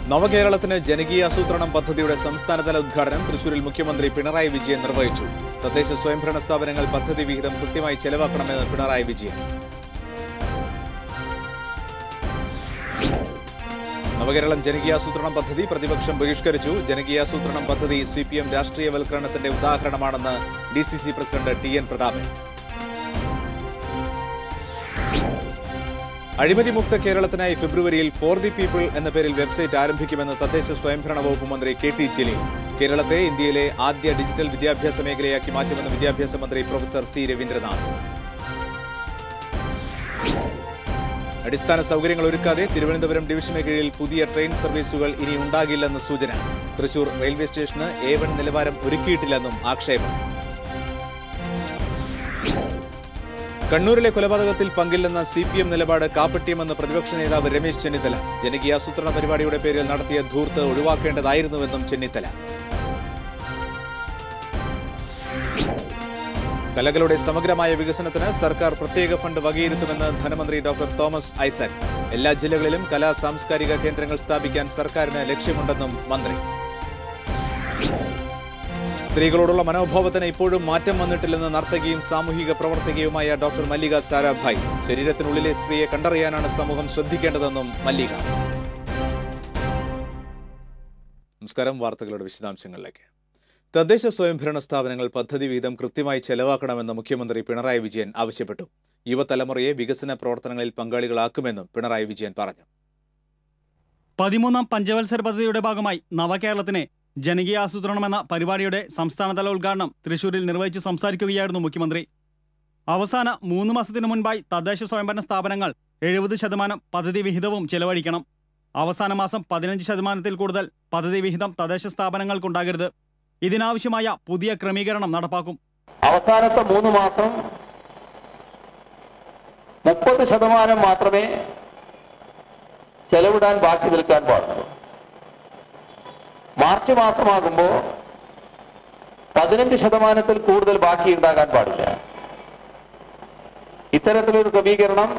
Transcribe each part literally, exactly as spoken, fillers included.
നവകേരളത്തിന് ജനകീയാസൂത്രണം പദ്ധതിയുടെ സംസ്ഥാനതല ഉദ്ഘാടനം തൃശൂരിൽ മുഖ്യമന്ത്രി പിണറായി വിജയൻ നിർവഹിച്ചു. തദ്ദേശ സ്വയംഭരണ സ്ഥാപനങ്ങൾ പദ്ധതി വിഹിതം കൃത്യമായി ചെലവാക്കണമെന്ന് പിണറായി വിജയൻ. നവകേരളം ജനകീയാസൂത്രണം പദ്ധതി പ്രതിപക്ഷം ബഹിഷ്കരിച്ചു. ജനകീയാസൂത്രണം പദ്ധതി സി പി എം രാഷ്ട്രീയവൽക്കരണത്തിന്റെ ഉദാഹരണമാണെന്ന് D C C president T N Prathapan. അഴിമതിമുക്ത കേരളത്തിനായി ഫെബ്രുവരിയിൽ ഫോർ ദി പീപ്പിൾ എന്ന പേരിൽ വെബ്സൈറ്റ് ആരംഭിക്കുമെന്ന് തദ്ദേശ സ്വയംഭരണ വകുപ്പ് മന്ത്രി കെ ടി ജലീൽ. കേരളത്തെ ഇന്ത്യയിലെ ആദ്യ ഡിജിറ്റൽ വിദ്യാഭ്യാസ മേഖലയാക്കി മാറ്റുമെന്ന് വിദ്യാഭ്യാസ മന്ത്രി പ്രൊഫസർ സി രവീന്ദ്രനാഥ്. അടിസ്ഥാന സൗകര്യങ്ങൾ ഒരുക്കാതെ തിരുവനന്തപുരം ഡിവിഷന് കീഴിൽ പുതിയ ട്രെയിൻ സർവീസുകൾ ഇനി ഉണ്ടാകില്ലെന്ന് സൂചന. തൃശൂർ റെയിൽവേ സ്റ്റേഷന് എ വൺ നിലവാരം ഒരുക്കിയിട്ടില്ലെന്നും ആക്ഷേപം. കണ്ണൂരിലെ കൊലപാതകത്തിൽ പങ്കില്ലെന്ന സി പി എം നിലപാട് കാപ്പട്യമെന്ന് പ്രതിപക്ഷ നേതാവ് രമേശ് ചെന്നിത്തല. ജനകീയാസൂത്രണ പരിപാടിയുടെ പേരിൽ നടത്തിയ ധൂർത്ത് ഒഴിവാക്കേണ്ടതായിരുന്നുവെന്നും ചെന്നിത്തല. കലകളുടെ സമഗ്രമായ വികസനത്തിന് സർക്കാർ പ്രത്യേക ഫണ്ട് വകയിരുത്തുമെന്ന് ധനമന്ത്രി ഡോക്ടർ തോമസ് ഐസക്. എല്ലാ ജില്ലകളിലും കലാ സാംസ്കാരിക കേന്ദ്രങ്ങൾ സ്ഥാപിക്കാൻ സർക്കാരിന് ലക്ഷ്യമുണ്ടെന്നും മന്ത്രി. സ്ത്രീകളോടുള്ള മനോഭാവത്തിന് ഇപ്പോഴും മാറ്റം വന്നിട്ടില്ലെന്ന് നർത്തകിയും സാമൂഹിക പ്രവർത്തകയുമായ ഡോക്ടർ മല്ലിക സാരാഭായ്. ശരീരത്തിനുള്ളിലെ സ്ത്രീയെ കണ്ടറിയാനാണ് സമൂഹം ശ്രദ്ധിക്കേണ്ടതെന്നും മല്ലിക. നമസ്കാരം. വാർത്തകളുടെ വിശദാംശങ്ങളിലേക്ക്. തദ്ദേശ സ്വയംഭരണ സ്ഥാപനങ്ങൾ പദ്ധതി വിഹിതം കൃത്യമായി ചെലവാക്കണമെന്ന് മുഖ്യമന്ത്രി പിണറായി വിജയൻ ആവശ്യപ്പെട്ടു. യുവതലമുറയെ വികസന പ്രവർത്തനങ്ങളിൽ പങ്കാളികളാക്കുമെന്നും പിണറായി വിജയൻ പറഞ്ഞു. പതിമൂന്നാം പഞ്ചവത്സര പദ്ധതിയുടെ ഭാഗമായി നവകേരളത്തിന് ജനകീയാസൂത്രണം എന്ന പരിപാടിയുടെ സംസ്ഥാനതല ഉദ്ഘാടനം തൃശൂരിൽ നിർവഹിച്ച് സംസാരിക്കുകയായിരുന്നു മുഖ്യമന്ത്രി. അവസാന മൂന്ന് മാസത്തിനു മുൻപായി തദ്ദേശ സ്വയംഭരണ സ്ഥാപനങ്ങൾ എഴുപത് ശതമാനം പദ്ധതി വിഹിതവും ചെലവഴിക്കണം. അവസാന മാസം പതിനഞ്ച് ശതമാനത്തിൽ കൂടുതൽ പദ്ധതി വിഹിതം തദ്ദേശ സ്ഥാപനങ്ങൾക്കുണ്ടാകരുത്. ഇതിനാവശ്യമായ പുതിയ ക്രമീകരണം നടപ്പാക്കും. അവസാനത്തെ മൂന്ന് മാസം മുപ്പത് ശതമാനം മാത്രമേ ചെലവിടാൻ ബാക്കി നിൽക്കാൻ പാടുള്ളൂ. മാർച്ച് മാസമാകുമ്പോൾ പതിനഞ്ച് ശതമാനത്തിൽ കൂടുതൽ ബാക്കി ഉണ്ടാകാൻ പാടില്ല. ഇത്തരത്തിലൊരു ക്രമീകരണം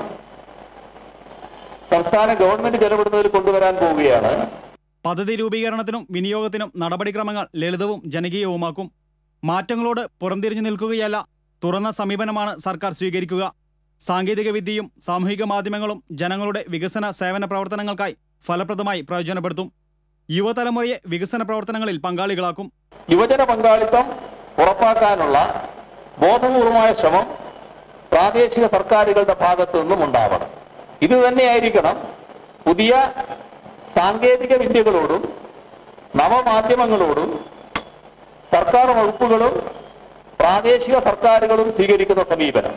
സംസ്ഥാന ഗവൺമെന്റ് ചെലവിടുന്നതിൽ കൊണ്ടുവരാൻ പോവുകയാണ്. പദ്ധതി രൂപീകരണത്തിനും വിനിയോഗത്തിനും നടപടിക്രമങ്ങൾ ലളിതവും ജനകീയവുമാക്കും. മാറ്റങ്ങളോട് പുറംതിരിഞ്ഞു നിൽക്കുകയല്ല, തുറന്ന സമീപനമാണ് സർക്കാർ സ്വീകരിക്കുക. സാങ്കേതിക വിദ്യയും സാമൂഹിക മാധ്യമങ്ങളും ജനങ്ങളുടെ വികസന സേവന പ്രവർത്തനങ്ങൾക്കായി ഫലപ്രദമായി പ്രയോജനപ്പെടുത്തും. യുവതലമുറയെ വികസന പ്രവർത്തനങ്ങളിൽ പങ്കാളികളാക്കും. യുവജന പങ്കാളിത്തം ഉറപ്പാക്കാനുള്ള ബോധപൂർവമായ ശ്രമം പ്രാദേശിക സർക്കാരുകളുടെ ഭാഗത്തു നിന്നും ഉണ്ടാവണം. ഇത് തന്നെയായിരിക്കണം പുതിയ സാങ്കേതിക വിദ്യകളോടും നവമാധ്യമങ്ങളോടും സർക്കാർ വകുപ്പുകളും പ്രാദേശിക സർക്കാരുകളും സ്വീകരിക്കുന്ന സമീപനം.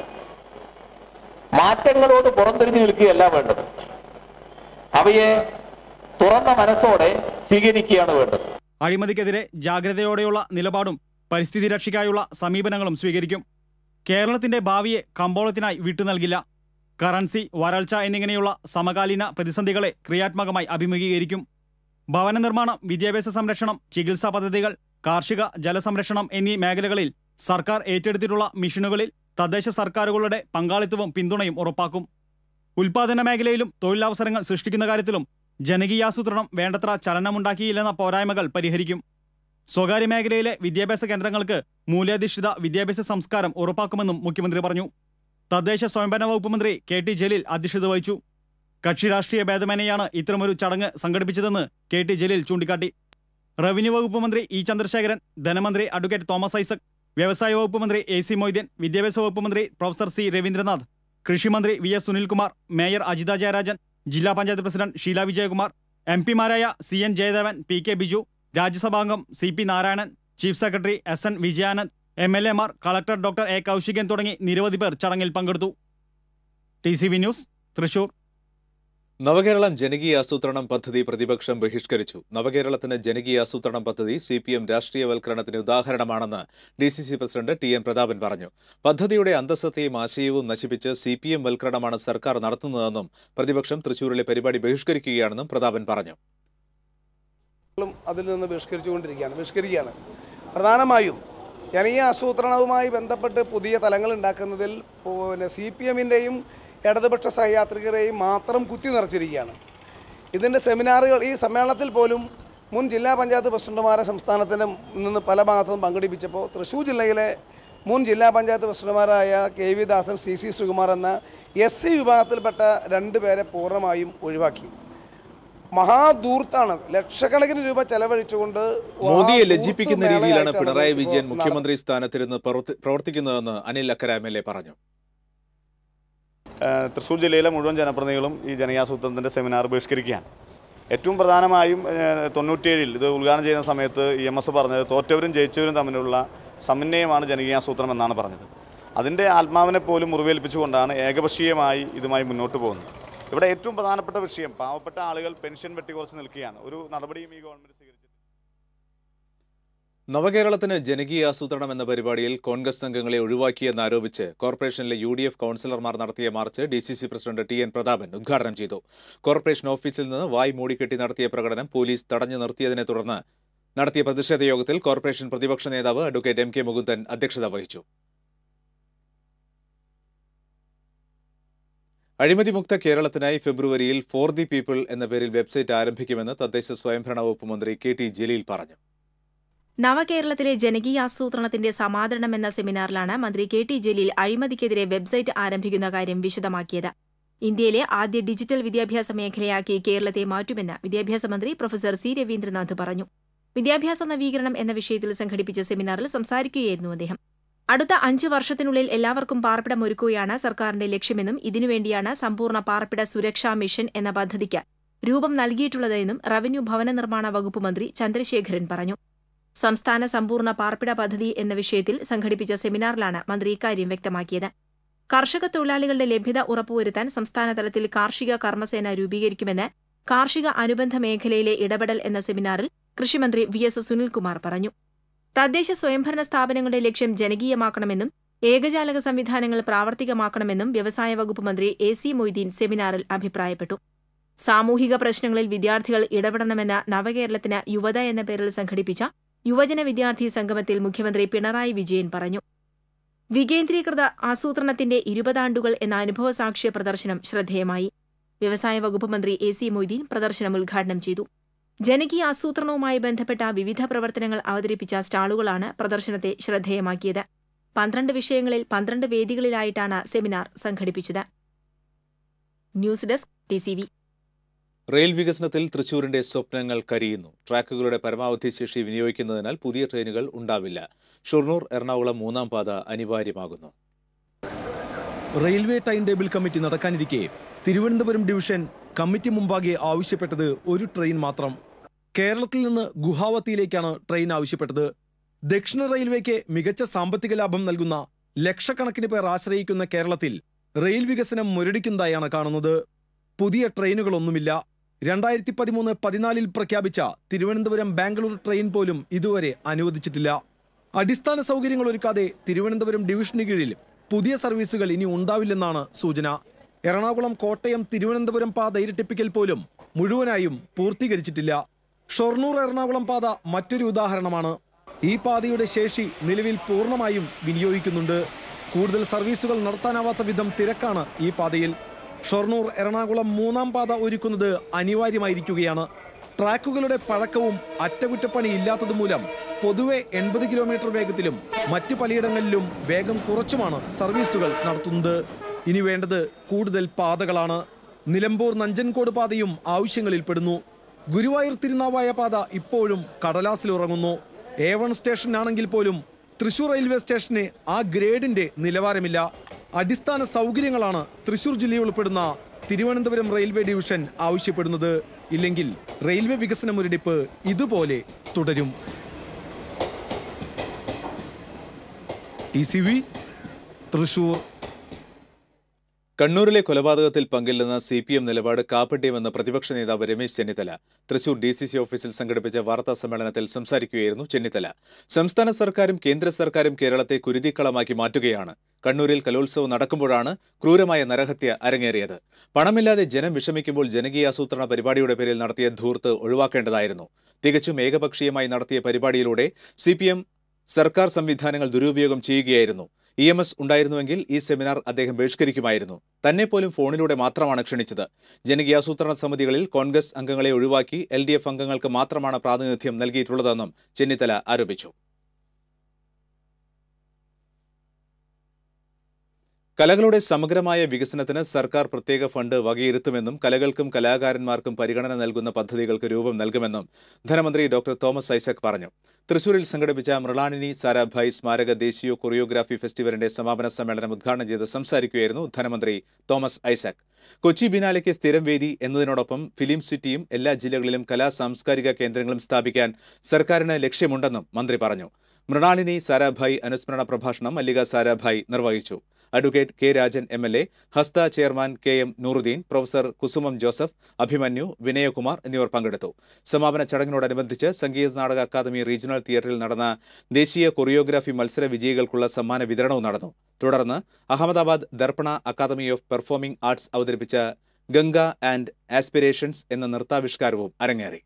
മാറ്റങ്ങളോട് പുറംതിരിഞ്ഞു നിൽക്കുകയല്ല വേണ്ടത്, അവയെ തുറന്ന മനസ്സോടെ സ്വീകരിക്കുകയാണ് വേണ്ടത്. അഴിമതിക്കെതിരെ ജാഗ്രതയോടെയുള്ള നിലപാടും പരിസ്ഥിതി രക്ഷയ്ക്കായുള്ള സമീപനങ്ങളും സ്വീകരിക്കും. കേരളത്തിന്റെ ഭാവിയെ കമ്പോളത്തിനായി വിട്ടുനൽകില്ല. കറൻസി, വരൾച്ച എന്നിങ്ങനെയുള്ള സമകാലീന പ്രതിസന്ധികളെ ക്രിയാത്മകമായി അഭിമുഖീകരിക്കും. ഭവന നിർമ്മാണം, വിദ്യാഭ്യാസ സംരക്ഷണം, ചികിത്സാ പദ്ധതികൾ, കാർഷിക ജലസംരക്ഷണം എന്നീ മേഖലകളിൽ സർക്കാർ ഏറ്റെടുത്തിട്ടുള്ള മിഷനുകളിൽ തദ്ദേശ സർക്കാരുകളുടെ പങ്കാളിത്തവും പിന്തുണയും ഉറപ്പാക്കും. ഉൽപാദന മേഖലയിലും തൊഴിലവസരങ്ങൾ സൃഷ്ടിക്കുന്ന കാര്യത്തിലും ജനകീയാസൂത്രണം വേണ്ടത്ര ചലനമുണ്ടാക്കിയില്ലെന്ന പോരായ്മകൾ പരിഹരിക്കും. സ്വകാര്യ മേഖലയിലെ വിദ്യാഭ്യാസ കേന്ദ്രങ്ങൾക്ക് മൂല്യാധിഷ്ഠിത വിദ്യാഭ്യാസ സംസ്കാരം ഉറപ്പാക്കുമെന്നും മുഖ്യമന്ത്രി പറഞ്ഞു. തദ്ദേശ സ്വയംഭരണ വകുപ്പ് മന്ത്രി കെ ടി ജലീൽ അധ്യക്ഷത വഹിച്ചു. കക്ഷി രാഷ്ട്രീയ ഭേദമന്യേയാണ് ഇത്തരമൊരു ചടങ്ങ് സംഘടിപ്പിച്ചതെന്ന് കെ ടി ജലീൽ ചൂണ്ടിക്കാട്ടി. റവന്യൂ വകുപ്പ് മന്ത്രി ഇ ചന്ദ്രശേഖരൻ, ധനമന്ത്രി അഡ്വക്കേറ്റ് തോമസ് ഐസക്, വ്യവസായ വകുപ്പ് മന്ത്രി എ സി മൊയ്തീൻ, വിദ്യാഭ്യാസ വകുപ്പ് മന്ത്രി പ്രൊഫസർ സി രവീന്ദ്രനാഥ്, കൃഷിമന്ത്രി V S Sunilkumar, mayor Ajitha Jayarajan, ജില്ലാ പഞ്ചായത്ത് പ്രസിഡന്റ് ഷീല വിജയകുമാർ, എം പിമാരായ C N Jayadevan, P K Biju, രാജ്യസഭാംഗം C P Narayanan, chief secretary S N Vijayanand, M L എമാർ, കളക്ടർ ഡോക്ടർ എ കൗശികൻ തുടങ്ങി നിരവധി പേർ ചടങ്ങിൽ പങ്കെടുത്തു. T C V news, Thrissur. നവകേരളം ജനകീയാസൂത്രണം പദ്ധതി പ്രതിപക്ഷം ബഹിഷ്കരിച്ചു. നവകേരളത്തിന് ജനകീയാസൂത്രണം പദ്ധതി സി പി എം രാഷ്ട്രീയവൽക്കരണത്തിന് ഉദാഹരണമാണെന്ന് D C C president T N Prathapan പറഞ്ഞു. പദ്ധതിയുടെ അന്തസ്സത്തെയും ആശയവും നശിപ്പിച്ച് സി പി എം വൽക്കരണമാണ് സർക്കാർ നടത്തുന്നതെന്നും പ്രതിപക്ഷം തൃശൂരിലെ പരിപാടി ബഹിഷ്കരിക്കുകയാണെന്നും പ്രതാപൻ പറഞ്ഞു. അതിൽ നിന്ന് ബഹിഷ്കരിച്ചുകൊണ്ടിരിക്കുകയാണ് ബഹിഷ്കരിക്കുകയാണ് പ്രധാനമായും ജനകീയാസൂത്രണവുമായി ബന്ധപ്പെട്ട് പുതിയ തലങ്ങൾ ഉണ്ടാക്കുന്നതിൽ പിന്നെ സി പി എമ്മിൻ്റെയും ഇടതുപക്ഷ സഹയാത്രികരെയും മാത്രം കുത്തി നിറച്ചിരിക്കുകയാണ്. ഇതിൻ്റെ സെമിനാറുകൾ ഈ സമ്മേളനത്തിൽ പോലും മുൻ ജില്ലാ പഞ്ചായത്ത് പ്രസിഡന്റുമാരെ സംസ്ഥാനത്തിൻ്റെ നിന്ന് പല ഭാഗത്തുനിന്നും പങ്കെടുപ്പിച്ചപ്പോൾ തൃശ്ശൂർ ജില്ലയിലെ മുൻ ജില്ലാ പഞ്ചായത്ത് പ്രസിഡന്റുമാരായ K V Dasan, C C Sreekumar എന്ന എസ് സി വിഭാഗത്തിൽപ്പെട്ട രണ്ട് പേരെ പൂർണ്ണമായും ഒഴിവാക്കി. മഹാദൂർത്താണ്. ലക്ഷക്കണക്കിന് രൂപ ചെലവഴിച്ചുകൊണ്ട് മോദിയെ ലജ്ജിപ്പിക്കുന്ന രീതിയിലാണ് പിണറായി വിജയൻ മുഖ്യമന്ത്രി സ്ഥാനത്തിരുന്ന് പ്രവർത്തിക്കുന്നതെന്ന് Anil Akkara M L A പറഞ്ഞു. തൃശ്ശൂർ ജില്ലയിലെ മുഴുവൻ ജനപ്രതിനിധികളും ഈ ജനകീയാസൂത്രണത്തിൻ്റെ സെമിനാർ ബഹിഷ്കരിക്കുകയാണ്. ഏറ്റവും പ്രധാനമായും തൊണ്ണൂറ്റിയേഴിൽ ഇത് ഉദ്ഘാടനം ചെയ്യുന്ന സമയത്ത് ഇ എം എസ് പറഞ്ഞത് തോറ്റവരും ജയിച്ചവരും തമ്മിലുള്ള സമന്വയമാണ് ജനകീയാസൂത്രണം എന്നാണ് പറഞ്ഞത്. അതിൻ്റെ ആത്മാവിനെ പോലും മുറിവേൽപ്പിച്ചുകൊണ്ടാണ് ഏകപക്ഷീയമായി ഇതുമായി മുന്നോട്ട് പോകുന്നത്. ഇവിടെ ഏറ്റവും പ്രധാനപ്പെട്ട വിഷയം പാവപ്പെട്ട ആളുകൾ പെൻഷൻ വെട്ടിക്കുറച്ച് നിൽക്കുകയാണ്. ഒരു നടപടിയും ഈ ഗവൺമെൻറ് സ്വീകരിച്ചു. നവകേരളത്തിന് ജനകീയ ആസൂത്രണം എന്ന പരിപാടിയിൽ കോൺഗ്രസ് അംഗങ്ങളെ ഒഴിവാക്കിയെന്നാരോപിച്ച് കോർപ്പറേഷനിലെ യു ഡി എഫ് കൗൺസിലർമാർ നടത്തിയ march D C C president T N Prathapan ഉദ്ഘാടനം ചെയ്തു. കോർപ്പറേഷൻ ഓഫീസിൽ നിന്ന് വായ് മൂടിക്കെട്ടി നടത്തിയ പ്രകടനം പോലീസ് തടഞ്ഞു നിർത്തിയതിനെ തുടർന്ന് നടത്തിയ പ്രതിഷേധ യോഗത്തിൽ കോർപ്പറേഷൻ പ്രതിപക്ഷ നേതാവ് അഡ്വക്കേറ്റ് എം കെ മുകുന്ദൻ അധ്യക്ഷത വഹിച്ചു. അഴിമതിമുക്ത കേരളത്തിനായി ഫെബ്രുവരിയിൽ ഫോർ ദി പീപ്പിൾ എന്ന പേരിൽ വെബ്സൈറ്റ് ആരംഭിക്കുമെന്ന് തദ്ദേശ സ്വയംഭരണ വകുപ്പ് മന്ത്രി കെ ടി ജലീൽ പറഞ്ഞു. നവകേരളത്തിലെ ജനകീയാസൂത്രണത്തിന്റെ സമാദരണം എന്ന സെമിനാറിലാണ് മന്ത്രി കെ ടി ജലീൽ അഴിമതിക്കെതിരെ വെബ്സൈറ്റ് ആരംഭിക്കുന്ന കാര്യം വിശദമാക്കിയത്. ഇന്ത്യയിലെ ആദ്യ ഡിജിറ്റൽ വിദ്യാഭ്യാസ മേഖലയാക്കി കേരളത്തെ മാറ്റുമെന്ന് വിദ്യാഭ്യാസ മന്ത്രി പ്രൊഫസർ സി രവീന്ദ്രനാഥ് പറഞ്ഞു. വിദ്യാഭ്യാസ നവീകരണം എന്ന വിഷയത്തിൽ സംഘടിപ്പിച്ച സെമിനാറിൽ സംസാരിക്കുകയായിരുന്നു അദ്ദേഹം. അടുത്ത അഞ്ചു വർഷത്തിനുള്ളിൽ എല്ലാവർക്കും പാർപ്പിടമൊരുക്കുകയാണ് സർക്കാരിന്റെ ലക്ഷ്യമെന്നും ഇതിനുവേണ്ടിയാണ് സമ്പൂർണ്ണ പാർപ്പിട സുരക്ഷാ മിഷൻ എന്ന പദ്ധതിക്ക് രൂപം നൽകിയിട്ടുള്ളതെന്നും റവന്യൂ ഭവന നിർമ്മാണ വകുപ്പ് മന്ത്രി ചന്ദ്രശേഖരൻ പറഞ്ഞു. സംസ്ഥാന സമ്പൂർണ്ണ പാർപ്പിട പദ്ധതി എന്ന വിഷയത്തിൽ സംഘടിപ്പിച്ച സെമിനാറിലാണ് മന്ത്രി ഇക്കാര്യം വ്യക്തമാക്കിയത്. കർഷക തൊഴിലാളികളുടെ ലഭ്യത ഉറപ്പുവരുത്താൻ സംസ്ഥാനതലത്തിൽ കാർഷിക കർമ്മസേന രൂപീകരിക്കുമെന്ന് കാർഷിക അനുബന്ധ മേഖലയിലെ ഇടപെടൽ എന്ന സെമിനാറിൽ കൃഷിമന്ത്രി വി എസ് സുനിൽകുമാർ പറഞ്ഞു. തദ്ദേശ സ്വയംഭരണ സ്ഥാപനങ്ങളുടെ ലക്ഷ്യം ജനകീയമാക്കണമെന്നും ഏകജാലക സംവിധാനങ്ങൾ പ്രാവർത്തികമാക്കണമെന്നും വ്യവസായ വകുപ്പ് മന്ത്രി എ സി മൊയ്തീൻ സെമിനാറിൽ അഭിപ്രായപ്പെട്ടു. സാമൂഹിക പ്രശ്നങ്ങളിൽ വിദ്യാർത്ഥികൾ ഇടപെടണമെന്ന നവകേരളത്തിന് യുവത എന്ന പേരിൽ സംഘടിപ്പിച്ച യുവജന വിദ്യാർത്ഥി സംഗമത്തിൽ മുഖ്യമന്ത്രി പിണറായി വിജയൻ പറഞ്ഞു. വികേന്ദ്രീകൃത ആസൂത്രണത്തിന്റെ ഇരുപതാണ്ടുകൾ എന്ന അനുഭവസാക്ഷ്യ പ്രദർശനം ശ്രദ്ധേയമായി. വ്യവസായ വകുപ്പ് മന്ത്രി എ സി മൊയ്തീൻ പ്രദർശനം ഉദ്ഘാടനം ചെയ്തു. ജനകീയ ആസൂത്രണവുമായി ബന്ധപ്പെട്ട വിവിധ പ്രവർത്തനങ്ങൾ അവതരിപ്പിച്ച സ്റ്റാളുകളാണ് പ്രദർശനത്തെ ശ്രദ്ധേയമാക്കിയത്. പന്ത്രണ്ട് വിഷയങ്ങളിൽ പന്ത്രണ്ട് വേദികളിലായിട്ടാണ് സെമിനാർ സംഘടിപ്പിച്ചത്. News desk T C V. Rail വികസനത്തിൽ തൃശൂരിന്റെ സ്വപ്നങ്ങൾ കരിയുന്നു. ട്രാക്കുകളുടെ പരമാവധി ശേഷി വിനിയോഗിക്കുന്നതിനാൽ പുതിയ ട്രെയിനുകൾ ഉണ്ടാവില്ല. ഷൊർണൂർ എറണാകുളം മൂന്നാം പാത അനിവാര്യമാകുന്നു. റെയിൽവേ ടൈം ടേബിൾ കമ്മിറ്റി നടക്കാനിരിക്കെ തിരുവനന്തപുരം ഡിവിഷൻ കമ്മിറ്റി മുമ്പാകെ ആവശ്യപ്പെട്ടത് ഒരു ട്രെയിൻ മാത്രം. കേരളത്തിൽ നിന്ന് ഗുവാഹത്തിയിലേക്കാണ് ട്രെയിൻ ആവശ്യപ്പെട്ടത്. ദക്ഷിണ റെയിൽവേക്ക് മികച്ച സാമ്പത്തിക ലാഭം നൽകുന്ന ലക്ഷക്കണക്കിന് പേർ ആശ്രയിക്കുന്ന കേരളത്തിൽ റെയിൽ വികസനം മുരടിക്കുന്നതായാണ് കാണുന്നത്. പുതിയ ട്രെയിനുകളൊന്നുമില്ല. രണ്ടായിരത്തി പതിമൂന്ന് പതിനാലിൽ പ്രഖ്യാപിച്ച തിരുവനന്തപുരം ബാംഗ്ലൂർ ട്രെയിൻ പോലും ഇതുവരെ അനുവദിച്ചിട്ടില്ല. അടിസ്ഥാന സൗകര്യങ്ങൾ ഒരുക്കാതെ തിരുവനന്തപുരം ഡിവിഷന് കീഴിൽ പുതിയ സർവീസുകൾ ഇനി ഉണ്ടാവില്ലെന്നാണ് സൂചന. എറണാകുളം കോട്ടയം തിരുവനന്തപുരം പാത ഇരട്ടിപ്പിക്കൽ പോലും മുഴുവനായും പൂർത്തീകരിച്ചിട്ടില്ല. ഷൊർണൂർ എറണാകുളം പാത മറ്റൊരു ഉദാഹരണമാണ്. ഈ പാതയുടെ ശേഷി നിലവിൽ പൂർണ്ണമായും വിനിയോഗിക്കുന്നുണ്ട്. കൂടുതൽ സർവീസുകൾ നടത്താനാവാത്ത വിധം തിരക്കാണ് ഈ പാതയിൽ. ഷൊർണൂർ എറണാകുളം മൂന്നാം പാത ഒരുക്കുന്നത് അനിവാര്യമായിരിക്കുകയാണ്. ട്രാക്കുകളുടെ പഴക്കവും അറ്റകുറ്റപ്പണി ഇല്ലാത്തതുമൂലം പൊതുവെ എൺപത് കിലോമീറ്റർ വേഗത്തിലും മറ്റു പലയിടങ്ങളിലും വേഗം കുറച്ചുമാണ് സർവീസുകൾ നടത്തുന്നത്. ഇനി വേണ്ടത് കൂടുതൽ പാതകളാണ്. നിലമ്പൂർ നഞ്ചൻകോട് പാതയും ആവശ്യങ്ങളിൽ പെടുന്നു. ഗുരുവായൂർ തിരുനാവായ പാത ഇപ്പോഴും കടലാസിലുറങ്ങുന്നു. എ വൺ സ്റ്റേഷനാണെങ്കിൽ പോലും തൃശൂർ റെയിൽവേ സ്റ്റേഷന് ആ ഗ്രേഡിന്റെ നിലവാരമില്ല. അടിസ്ഥാന സൗകര്യങ്ങളാണ് തൃശൂർ ജില്ലയിൽ ഉൾപ്പെടുന്ന തിരുവനന്തപുരം റെയിൽവേ ഡിവിഷൻ ആവശ്യപ്പെടുന്നത്. ഇല്ലെങ്കിൽ റെയിൽവേ വികസന മുരടിപ്പ് ഇതുപോലെ തുടരും. T C V Thrissur. കണ്ണൂരിലെ കൊലപാതകത്തിൽ പങ്കില്ലെന്ന സി പി എം നിലപാട് കാപ്പട്യമെന്ന് പ്രതിപക്ഷ നേതാവ് Ramesh Chennithala Thrissur D C C ഓഫീസിൽ സംഘടിപ്പിച്ച വാർത്താ സമ്മേളനത്തിൽ സംസാരിക്കുകയായിരുന്നു ചെന്നിത്തല. സംസ്ഥാന സർക്കാരും കേന്ദ്ര സർക്കാരും കേരളത്തെ കുരുതിക്കളമാക്കി മാറ്റുകയാണ്. കണ്ണൂരിൽ കലോത്സവം നടക്കുമ്പോഴാണ് ക്രൂരമായ നരഹത്യ അരങ്ങേറിയത്. പണമില്ലാതെ ജനം വിഷമിക്കുമ്പോൾ ജനകീയാസൂത്രണ പരിപാടിയുടെ പേരിൽ നടത്തിയ ധൂർത്ത് ഒഴിവാക്കേണ്ടതായിരുന്നു. തികച്ചും ഏകപക്ഷീയമായി നടത്തിയ പരിപാടിയിലൂടെ സി പി എം സർക്കാർ സംവിധാനങ്ങൾ ദുരുപയോഗം ചെയ്യുകയായിരുന്നു. ഇ എം എസ് ഉണ്ടായിരുന്നുവെങ്കിൽ ഈ സെമിനാർ അദ്ദേഹം ബഹിഷ്കരിക്കുമായിരുന്നു. തന്നെ പോലും ഫോണിലൂടെ മാത്രമാണ് ക്ഷണിച്ചത്. ജനകീയാസൂത്രണ സമിതികളിൽ കോൺഗ്രസ് അംഗങ്ങളെ ഒഴിവാക്കി എൽ ഡി എഫ് അംഗങ്ങൾക്ക് മാത്രമാണ് പ്രാതിനിധ്യം നൽകിയിട്ടുള്ളതെന്നും ചെന്നിത്തല ആരോപിച്ചു. കലകളുടെ സമഗ്രമായ വികസനത്തിന് സർക്കാർ പ്രത്യേക ഫണ്ട് വകയിരുത്തുമെന്നും കലകൾക്കും കലാകാരന്മാർക്കും പരിഗണന നൽകുന്ന പദ്ധതികൾക്ക് രൂപം നൽകുമെന്നും ധനമന്ത്രി ഡോക്ടർ തോമസ് ഐസക് പറഞ്ഞു. തൃശൂരിൽ സംഘടിപ്പിച്ച മൃണാളിനി സാരാഭായ് സ്മാരക ദേശീയ കൊറിയോഗ്രാഫി ഫെസ്റ്റിവലിന്റെ സമാപന സമ്മേളനം ഉദ്ഘാടനം ചെയ്ത് സംസാരിക്കുകയായിരുന്നു ധനമന്ത്രി തോമസ് ഐസക്. കൊച്ചി ബിനാലയ്ക്ക് സ്ഥിരം വേദി എന്നതിനോടൊപ്പം ഫിലിം സിറ്റിയും എല്ലാ ജില്ലകളിലും കലാ സാംസ്കാരിക കേന്ദ്രങ്ങളും സ്ഥാപിക്കാൻ സർക്കാരിന് ലക്ഷ്യമുണ്ടെന്നും മന്ത്രി പറഞ്ഞു. മൃണാളിനി സാരാഭായ് അനുസ്മരണ പ്രഭാഷണം മല്ലിക സാരാഭായ് നിർവഹിച്ചു. Advocate K Rajan M L A, Hastha chairman K M Nooruddeen, professor Kusumam Joseph, Abhimanyu, Vinayakumar എന്നിവർ പങ്കെടുത്തു. സമാപന ചടങ്ങിനോടനുബന്ധിച്ച് സംഗീത നാടക അക്കാദമി റീജിയണൽ തിയേറ്ററിൽ നടന്ന ദേശീയ കൊറിയോഗ്രാഫി മത്സര വിജയികൾക്കുള്ള സമ്മാന വിതരണവും നടന്നു. തുടർന്ന് Ahmedabad Darpana academy of performing arts അവതരിപ്പിച്ച ഗംഗ ആൻഡ് ആസ്പിരേഷൻസ് എന്ന നൃത്താവിഷ്കാരവും അരങ്ങേറി.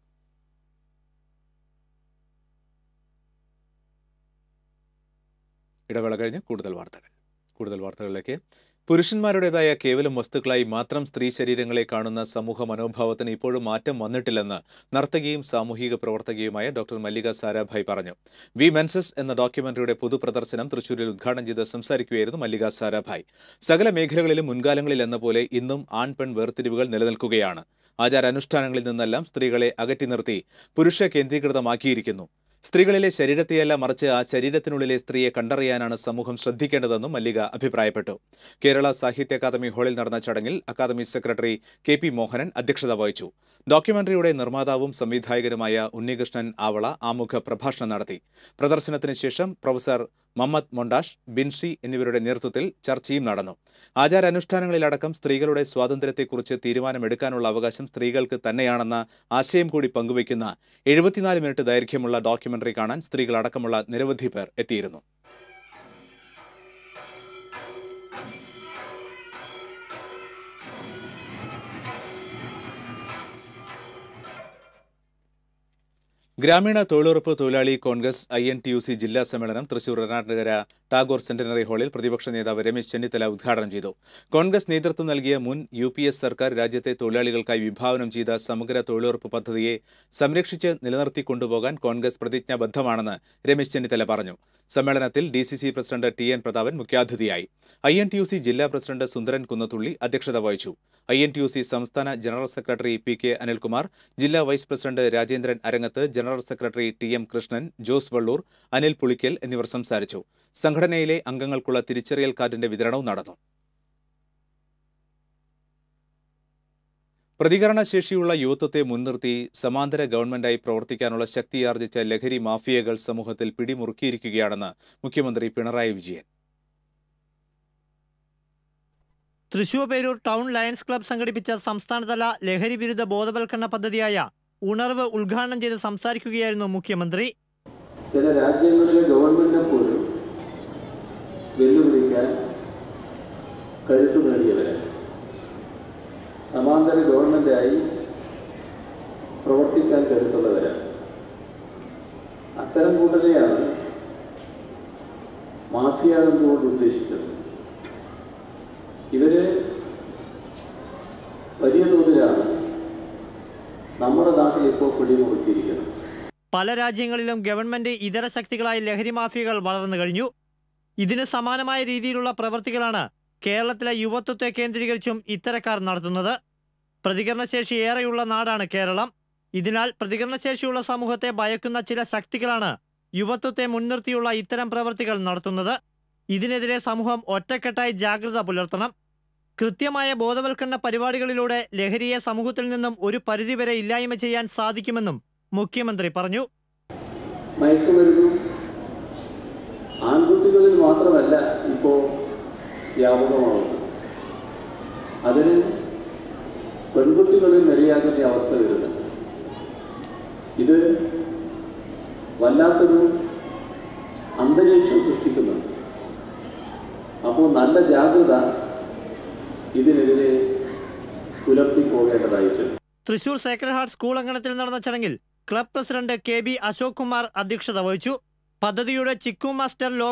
ഇടവേള കഴിഞ്ഞ് കൂടുതൽ വാർത്തകൾ കൂടുതൽ വാർത്തകളിലേക്ക്. പുരുഷന്മാരുടേതായ കേവലം വസ്തുക്കളായി മാത്രം സ്ത്രീ ശരീരങ്ങളെ കാണുന്ന സമൂഹ മനോഭാവത്തിന് ഇപ്പോഴും മാറ്റം വന്നിട്ടില്ലെന്ന് നർത്തകിയും സാമൂഹിക പ്രവർത്തകയുമായ ഡോക്ടർ മല്ലിക സാരാഭായ് പറഞ്ഞു. വി മെൻസസ് എന്ന ഡോക്യുമെന്ററിയുടെ പൊതുപ്രദർശനം തൃശൂരിൽ ഉദ്ഘാടനം ചെയ്ത് സംസാരിക്കുകയായിരുന്നു മല്ലിക സാരാഭായ്. സകല മേഖലകളിലും മുൻകാലങ്ങളിൽ എന്ന പോലെ ഇന്നും ആൺ പെൺ വേർതിരിവുകൾ നിലനിൽക്കുകയാണ്. ആചാരാനുഷ്ഠാനങ്ങളിൽ നിന്നെല്ലാം സ്ത്രീകളെ അകറ്റി നിർത്തി പുരുഷ കേന്ദ്രീകൃതമാക്കിയിരിക്കുന്നു. സ്ത്രീകളിലെ ശരീരത്തെയല്ല മറിച്ച് ആ ശരീരത്തിനുള്ളിലെ സ്ത്രീയെ കണ്ടറിയാനാണ് സമൂഹം ശ്രദ്ധിക്കേണ്ടതെന്നും മല്ലിക അഭിപ്രായപ്പെട്ടു. കേരള സാഹിത്യ അക്കാദമി ഹാളിൽ നടന്ന ചടങ്ങിൽ academy secretary K P Mohanan അധ്യക്ഷത വഹിച്ചു. ഡോക്യുമെന്ററിയുടെ നിർമ്മാതാവും സംവിധായകനുമായ ഉണ്ണികൃഷ്ണൻ ആവള ആമുഖ പ്രഭാഷണം നടത്തി. പ്രദർശനത്തിന് ശേഷം പ്രൊഫസർ മമ്മദ് മൊണ്ടാഷ്, ബിൻസി എന്നിവരുടെ നേതൃത്വത്തിൽ ചർച്ചയും നടന്നു. ആചാരാനുഷ്ഠാനങ്ങളിലടക്കം സ്ത്രീകളുടെ സ്വാതന്ത്ര്യത്തെക്കുറിച്ച് തീരുമാനമെടുക്കാനുള്ള അവകാശം സ്ത്രീകൾക്ക് തന്നെയാണെന്ന ആശയം കൂടി പങ്കുവയ്ക്കുന്ന എഴുപത്തിനാല് മിനിറ്റ് ദൈർഘ്യമുള്ള ഡോക്യുമെന്ററി കാണാൻ സ്ത്രീകളടക്കമുള്ള നിരവധി പേർ എത്തിയിരുന്നു. ഗ്രാമീണ തൊഴിലുറപ്പ് തൊഴിലാളി Congress I N T U C ജില്ലാ സമ്മേളനം തൃശൂർ എറണാകുളക്കര ടാഗോർ സെന്റിനറി ഹാളിൽ പ്രതിപക്ഷ നേതാവ് രമേശ് ചെന്നിത്തല ഉദ്ഘാടനം ചെയ്തു. കോൺഗ്രസ് നേതൃത്വം നൽകിയ മുൻ യു പി എസ് സർക്കാർ രാജ്യത്തെ തൊഴിലാളികൾക്കായി വിഭാവനം ചെയ്ത സമഗ്ര തൊഴിലുറപ്പ് പദ്ധതിയെ സംരക്ഷിച്ച് നിലനിർത്തിക്കൊണ്ടുപോകാൻ കോൺഗ്രസ് പ്രതിജ്ഞാബദ്ധമാണെന്ന് രമേശ് ചെന്നിത്തല പറഞ്ഞു. സമ്മേളനത്തിൽ D C C president T N Prathapan മുഖ്യാതിഥിയായി. I N T U C ജില്ലാ പ്രസിഡന്റ് സുന്ദരൻ കുന്നത്തുള്ളി അധ്യക്ഷത വഹിച്ചു. I N T U C സംസ്ഥാന general secretary P K Anilkumar, ജില്ലാ vice president Rajendran Arangath, general secretary T M Krishnan, Jose Vallur, Anil Pulikkal എന്നിവർ സംസാരിച്ചു. സംഘടനയിലെ അംഗങ്ങൾക്കുള്ള തിരിച്ചറിയൽ കാർഡിന്റെ വിതരണവും നടന്നു. പ്രതികരണശേഷിയുള്ള യുവത്വത്തെ മുൻനിർത്തി സമാന്തര ഗവൺമെന്റായി പ്രവർത്തിക്കാനുള്ള ശക്തിയാർജിച്ച ലഹരി മാഫിയകൾ സമൂഹത്തിൽ പിടിമുറുക്കിയിരിക്കുകയാണെന്ന് മുഖ്യമന്ത്രി Pinarayi Vijayan. Thrissur Peroor town lions club സംഘടിപ്പിച്ച സംസ്ഥാനതല ലഹരി വിരുദ്ധ ബോധവൽക്കരണ പദ്ധതിയായ ഉണർവ് ഉദ്ഘാടനം ചെയ്ത് സംസാരിക്കുകയായിരുന്നു മുഖ്യമന്ത്രി. ചില രാജ്യങ്ങളിലെ ഗവൺമെന്റിനെ പോലും വെല്ലുവിളിക്കാൻ കരുത്തു നേടിയവരെ സമാന്തര ഗവൺമെന്റായി പ്രവർത്തിക്കാൻ കരുത്തുള്ളവരാണ്. അത്തരം കൂട്ടരെയാണ് മാഫിയ എന്നുകൊണ്ട് ഉദ്ദേശിച്ചത്. ഇവര് വലിയ തോതിലാണ് നമ്മുടെ നാട്ടിൽ ഇപ്പോൾ പിടിമുറുക്കിയിരിക്കുന്നത്. പല രാജ്യങ്ങളിലും ഗവൺമെന്റ് ഇതര ശക്തികളായി ലഹരി മാഫിയകൾ വളർന്നു കഴിഞ്ഞു. ഇതിന് സമാനമായ രീതിയിലുള്ള പ്രവൃത്തികളാണ് കേരളത്തിലെ യുവത്വത്തെ കേന്ദ്രീകരിച്ചും ഇത്തരക്കാർ നടത്തുന്നത്. പ്രതികരണശേഷി ഏറെയുള്ള നാടാണ് കേരളം. ഇതിനാൽ പ്രതികരണശേഷിയുള്ള സമൂഹത്തെ ഭയക്കുന്ന ചില ശക്തികളാണ് യുവത്വത്തെ മുൻനിർത്തിയുള്ള ഇത്തരം പ്രവൃത്തികൾ നടത്തുന്നത്. ഇതിനെതിരെ സമൂഹം ഒറ്റക്കെട്ടായി ജാഗ്രത പുലർത്തണം. കൃത്യമായ ബോധവൽക്കരണ പരിപാടികളിലൂടെ ലഹരിയെ സമൂഹത്തിൽ നിന്നും ഒരു പരിധിവരെ ഇല്ലായ്മ ചെയ്യാൻ സാധിക്കുമെന്നും മുഖ്യമന്ത്രി പറഞ്ഞു. മയക്കുമരുന്നും ആൺകുട്ടികളിൽ മാത്രമല്ല ഇപ്പോൾ വ്യാപകമാവുന്നത്, അതിന് പെൺകുട്ടികളിൽ നിരയാകുന്ന അവസ്ഥ വരുന്നുണ്ട്. ഇത് വല്ലാത്തൊരു അന്തരീക്ഷം സൃഷ്ടിക്കുന്നുണ്ട്. അപ്പോൾ നല്ല ജാഗ്രത ഇതിനെതിരെ പുലർത്തിപ്പോകേണ്ടതായിട്ടുണ്ട്. തൃശൂർ സേക്രഡ് ഹാർട്ട് സ്കൂൾ അങ്കണത്തിൽ നടന്ന ചടങ്ങിൽ club president K B Ashok Kumar അധ്യക്ഷത വഹിച്ചു. പദ്ധതിയുടെ ചിക്കു മാസ്റ്റർ ലോഗോ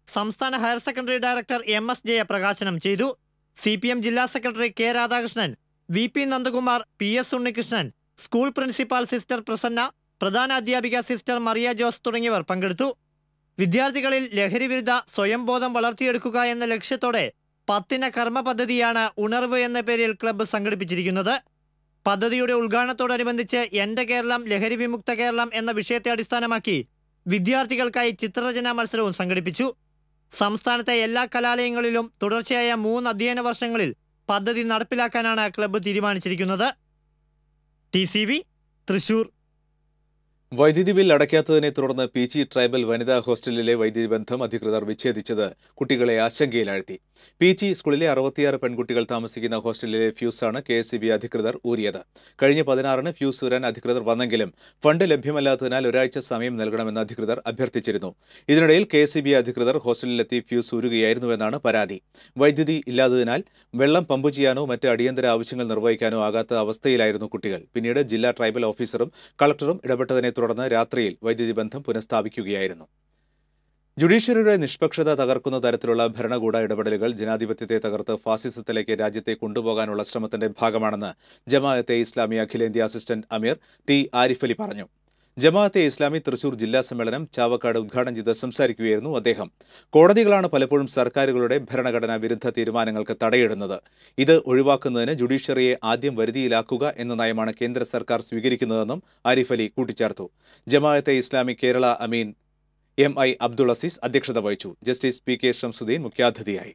സംസ്ഥാന higher secondary director M S Jaya പ്രകാശനം ചെയ്തു. സി പി എം ജില്ലാ secretary K Radhakrishnan, V P Nandakumar, P S Unnikrishnan, school principal sister Prasanna, പ്രധാന അധ്യാപിക സിസ്റ്റർ മറിയ ജോസ് തുടങ്ങിയവർ പങ്കെടുത്തു. വിദ്യാർത്ഥികളിൽ ലഹരിവിരുദ്ധ സ്വയംബോധം വളർത്തിയെടുക്കുക എന്ന ലക്ഷ്യത്തോടെ പത്തിന കർമ്മ പദ്ധതിയാണ് ഉണർവ് എന്ന പേരിൽ ക്ലബ്ബ് സംഘടിപ്പിച്ചിരിക്കുന്നത്. പദ്ധതിയുടെ ഉദ്ഘാടനത്തോടനുബന്ധിച്ച് എന്റെ കേരളം ലഹരി വിമുക്ത കേരളം എന്ന വിഷയത്തെ അടിസ്ഥാനമാക്കി വിദ്യാർത്ഥികൾക്കായി ചിത്രരചനാ മത്സരവും സംഘടിപ്പിച്ചു. സംസ്ഥാനത്തെ എല്ലാ കലാലയങ്ങളിലും തുടർച്ചയായ മൂന്ന് അധ്യയന വർഷങ്ങളിൽ പദ്ധതി നടപ്പിലാക്കാനാണ് ക്ലബ്ബ് തീരുമാനിച്ചിരിക്കുന്നത്. T C V Thrissur. വൈദ്യുതി ബിൽ അടയ്ക്കാത്തതിനെ തുടർന്ന് പി ജി ട്രൈബൽ വനിതാ ഹോസ്റ്റലിലെ വൈദ്യുതി ബന്ധം അധികൃതർ വിച്ഛേദിച്ചത് കുട്ടികളെ ആശങ്കയിലാഴ്ത്തി. പി ജി സ്കൂളിലെ അറുപത്തിയാറ് പെൺകുട്ടികൾ താമസിക്കുന്ന ഹോസ്റ്റലിലെ ഫ്യൂസാണ് കെ എസ് ഇ ബി അധികൃതർ ഊരിയത്. കഴിഞ്ഞ പതിനാറിന് ഫ്യൂസ് ഊരാൻ അധികൃതർ വന്നെങ്കിലും ഫണ്ട് ലഭ്യമല്ലാത്തതിനാൽ ഒരാഴ്ച സമയം നൽകണമെന്ന് അധികൃതർ അഭ്യർത്ഥിച്ചിരുന്നു. ഇതിനിടയിൽ കെ എസ് ഇ ബി അധികൃതർ ഹോസ്റ്റലിലെത്തി ഫ്യൂസ് ഊരുകയായിരുന്നുവെന്നാണ് പരാതി. വൈദ്യുതി ഇല്ലാത്തതിനാൽ വെള്ളം പമ്പ് ചെയ്യാനോ മറ്റ് അടിയന്തര ആവശ്യങ്ങൾ നിർവഹിക്കാനോ ആകാത്ത അവസ്ഥയിലായിരുന്നു കുട്ടികൾ. പിന്നീട് ജില്ലാ ട്രൈബൽ ഓഫീസറും കളക്ടറും ഇടപെട്ടതിനെ തുടർന്ന് രാത്രിയിൽ വൈദ്യുതി ബന്ധം പുനഃസ്ഥാപിക്കുകയായിരുന്നു. ജുഡീഷ്യറിയുടെ നിഷ്പക്ഷത തകർക്കുന്ന തരത്തിലുള്ള ഭരണകൂട ഇടപെടലുകൾ ജനാധിപത്യത്തെ തകർത്ത് ഫാസിസത്തിലേക്ക് രാജ്യത്തെ കൊണ്ടുപോകാനുള്ള ശ്രമത്തിന്റെ ഭാഗമാണെന്ന് ജമാഅത്തെ ഇസ്ലാമി അഖിലേന്ത്യാ അസിസ്റ്റന്റ് അമീർ ടി ആരിഫ് അലി പറഞ്ഞു. ജമാഅത്തെ ഇസ്ലാമി തൃശൂർ ജില്ലാ സമ്മേളനം ചാവക്കാട് ഉദ്ഘാടനം ചെയ്ത് സംസാരിക്കുകയായിരുന്നു അദ്ദേഹം. കോടതികളാണ് പലപ്പോഴും സർക്കാരുകളുടെ ഭരണഘടനാ വിരുദ്ധ തീരുമാനങ്ങൾക്ക് തടയിടുന്നത്. ഇത് ഒഴിവാക്കുന്നതിന് ജുഡീഷ്യറിയെ ആദ്യം വരുതിയിലാക്കുക എന്ന നയമാണ് കേന്ദ്ര സർക്കാർ സ്വീകരിക്കുന്നതെന്നും ആരിഫ് അലി കൂട്ടിച്ചേർത്തു. ജമാഅത്തെ ഇസ്ലാമി കേരള അമീൻ എം ഐ അബ്ദുൾ അസീസ് അധ്യക്ഷത വഹിച്ചു. ജസ്റ്റിസ് പി കെ ഷംസുദ്ദീൻ മുഖ്യാതിഥിയായി.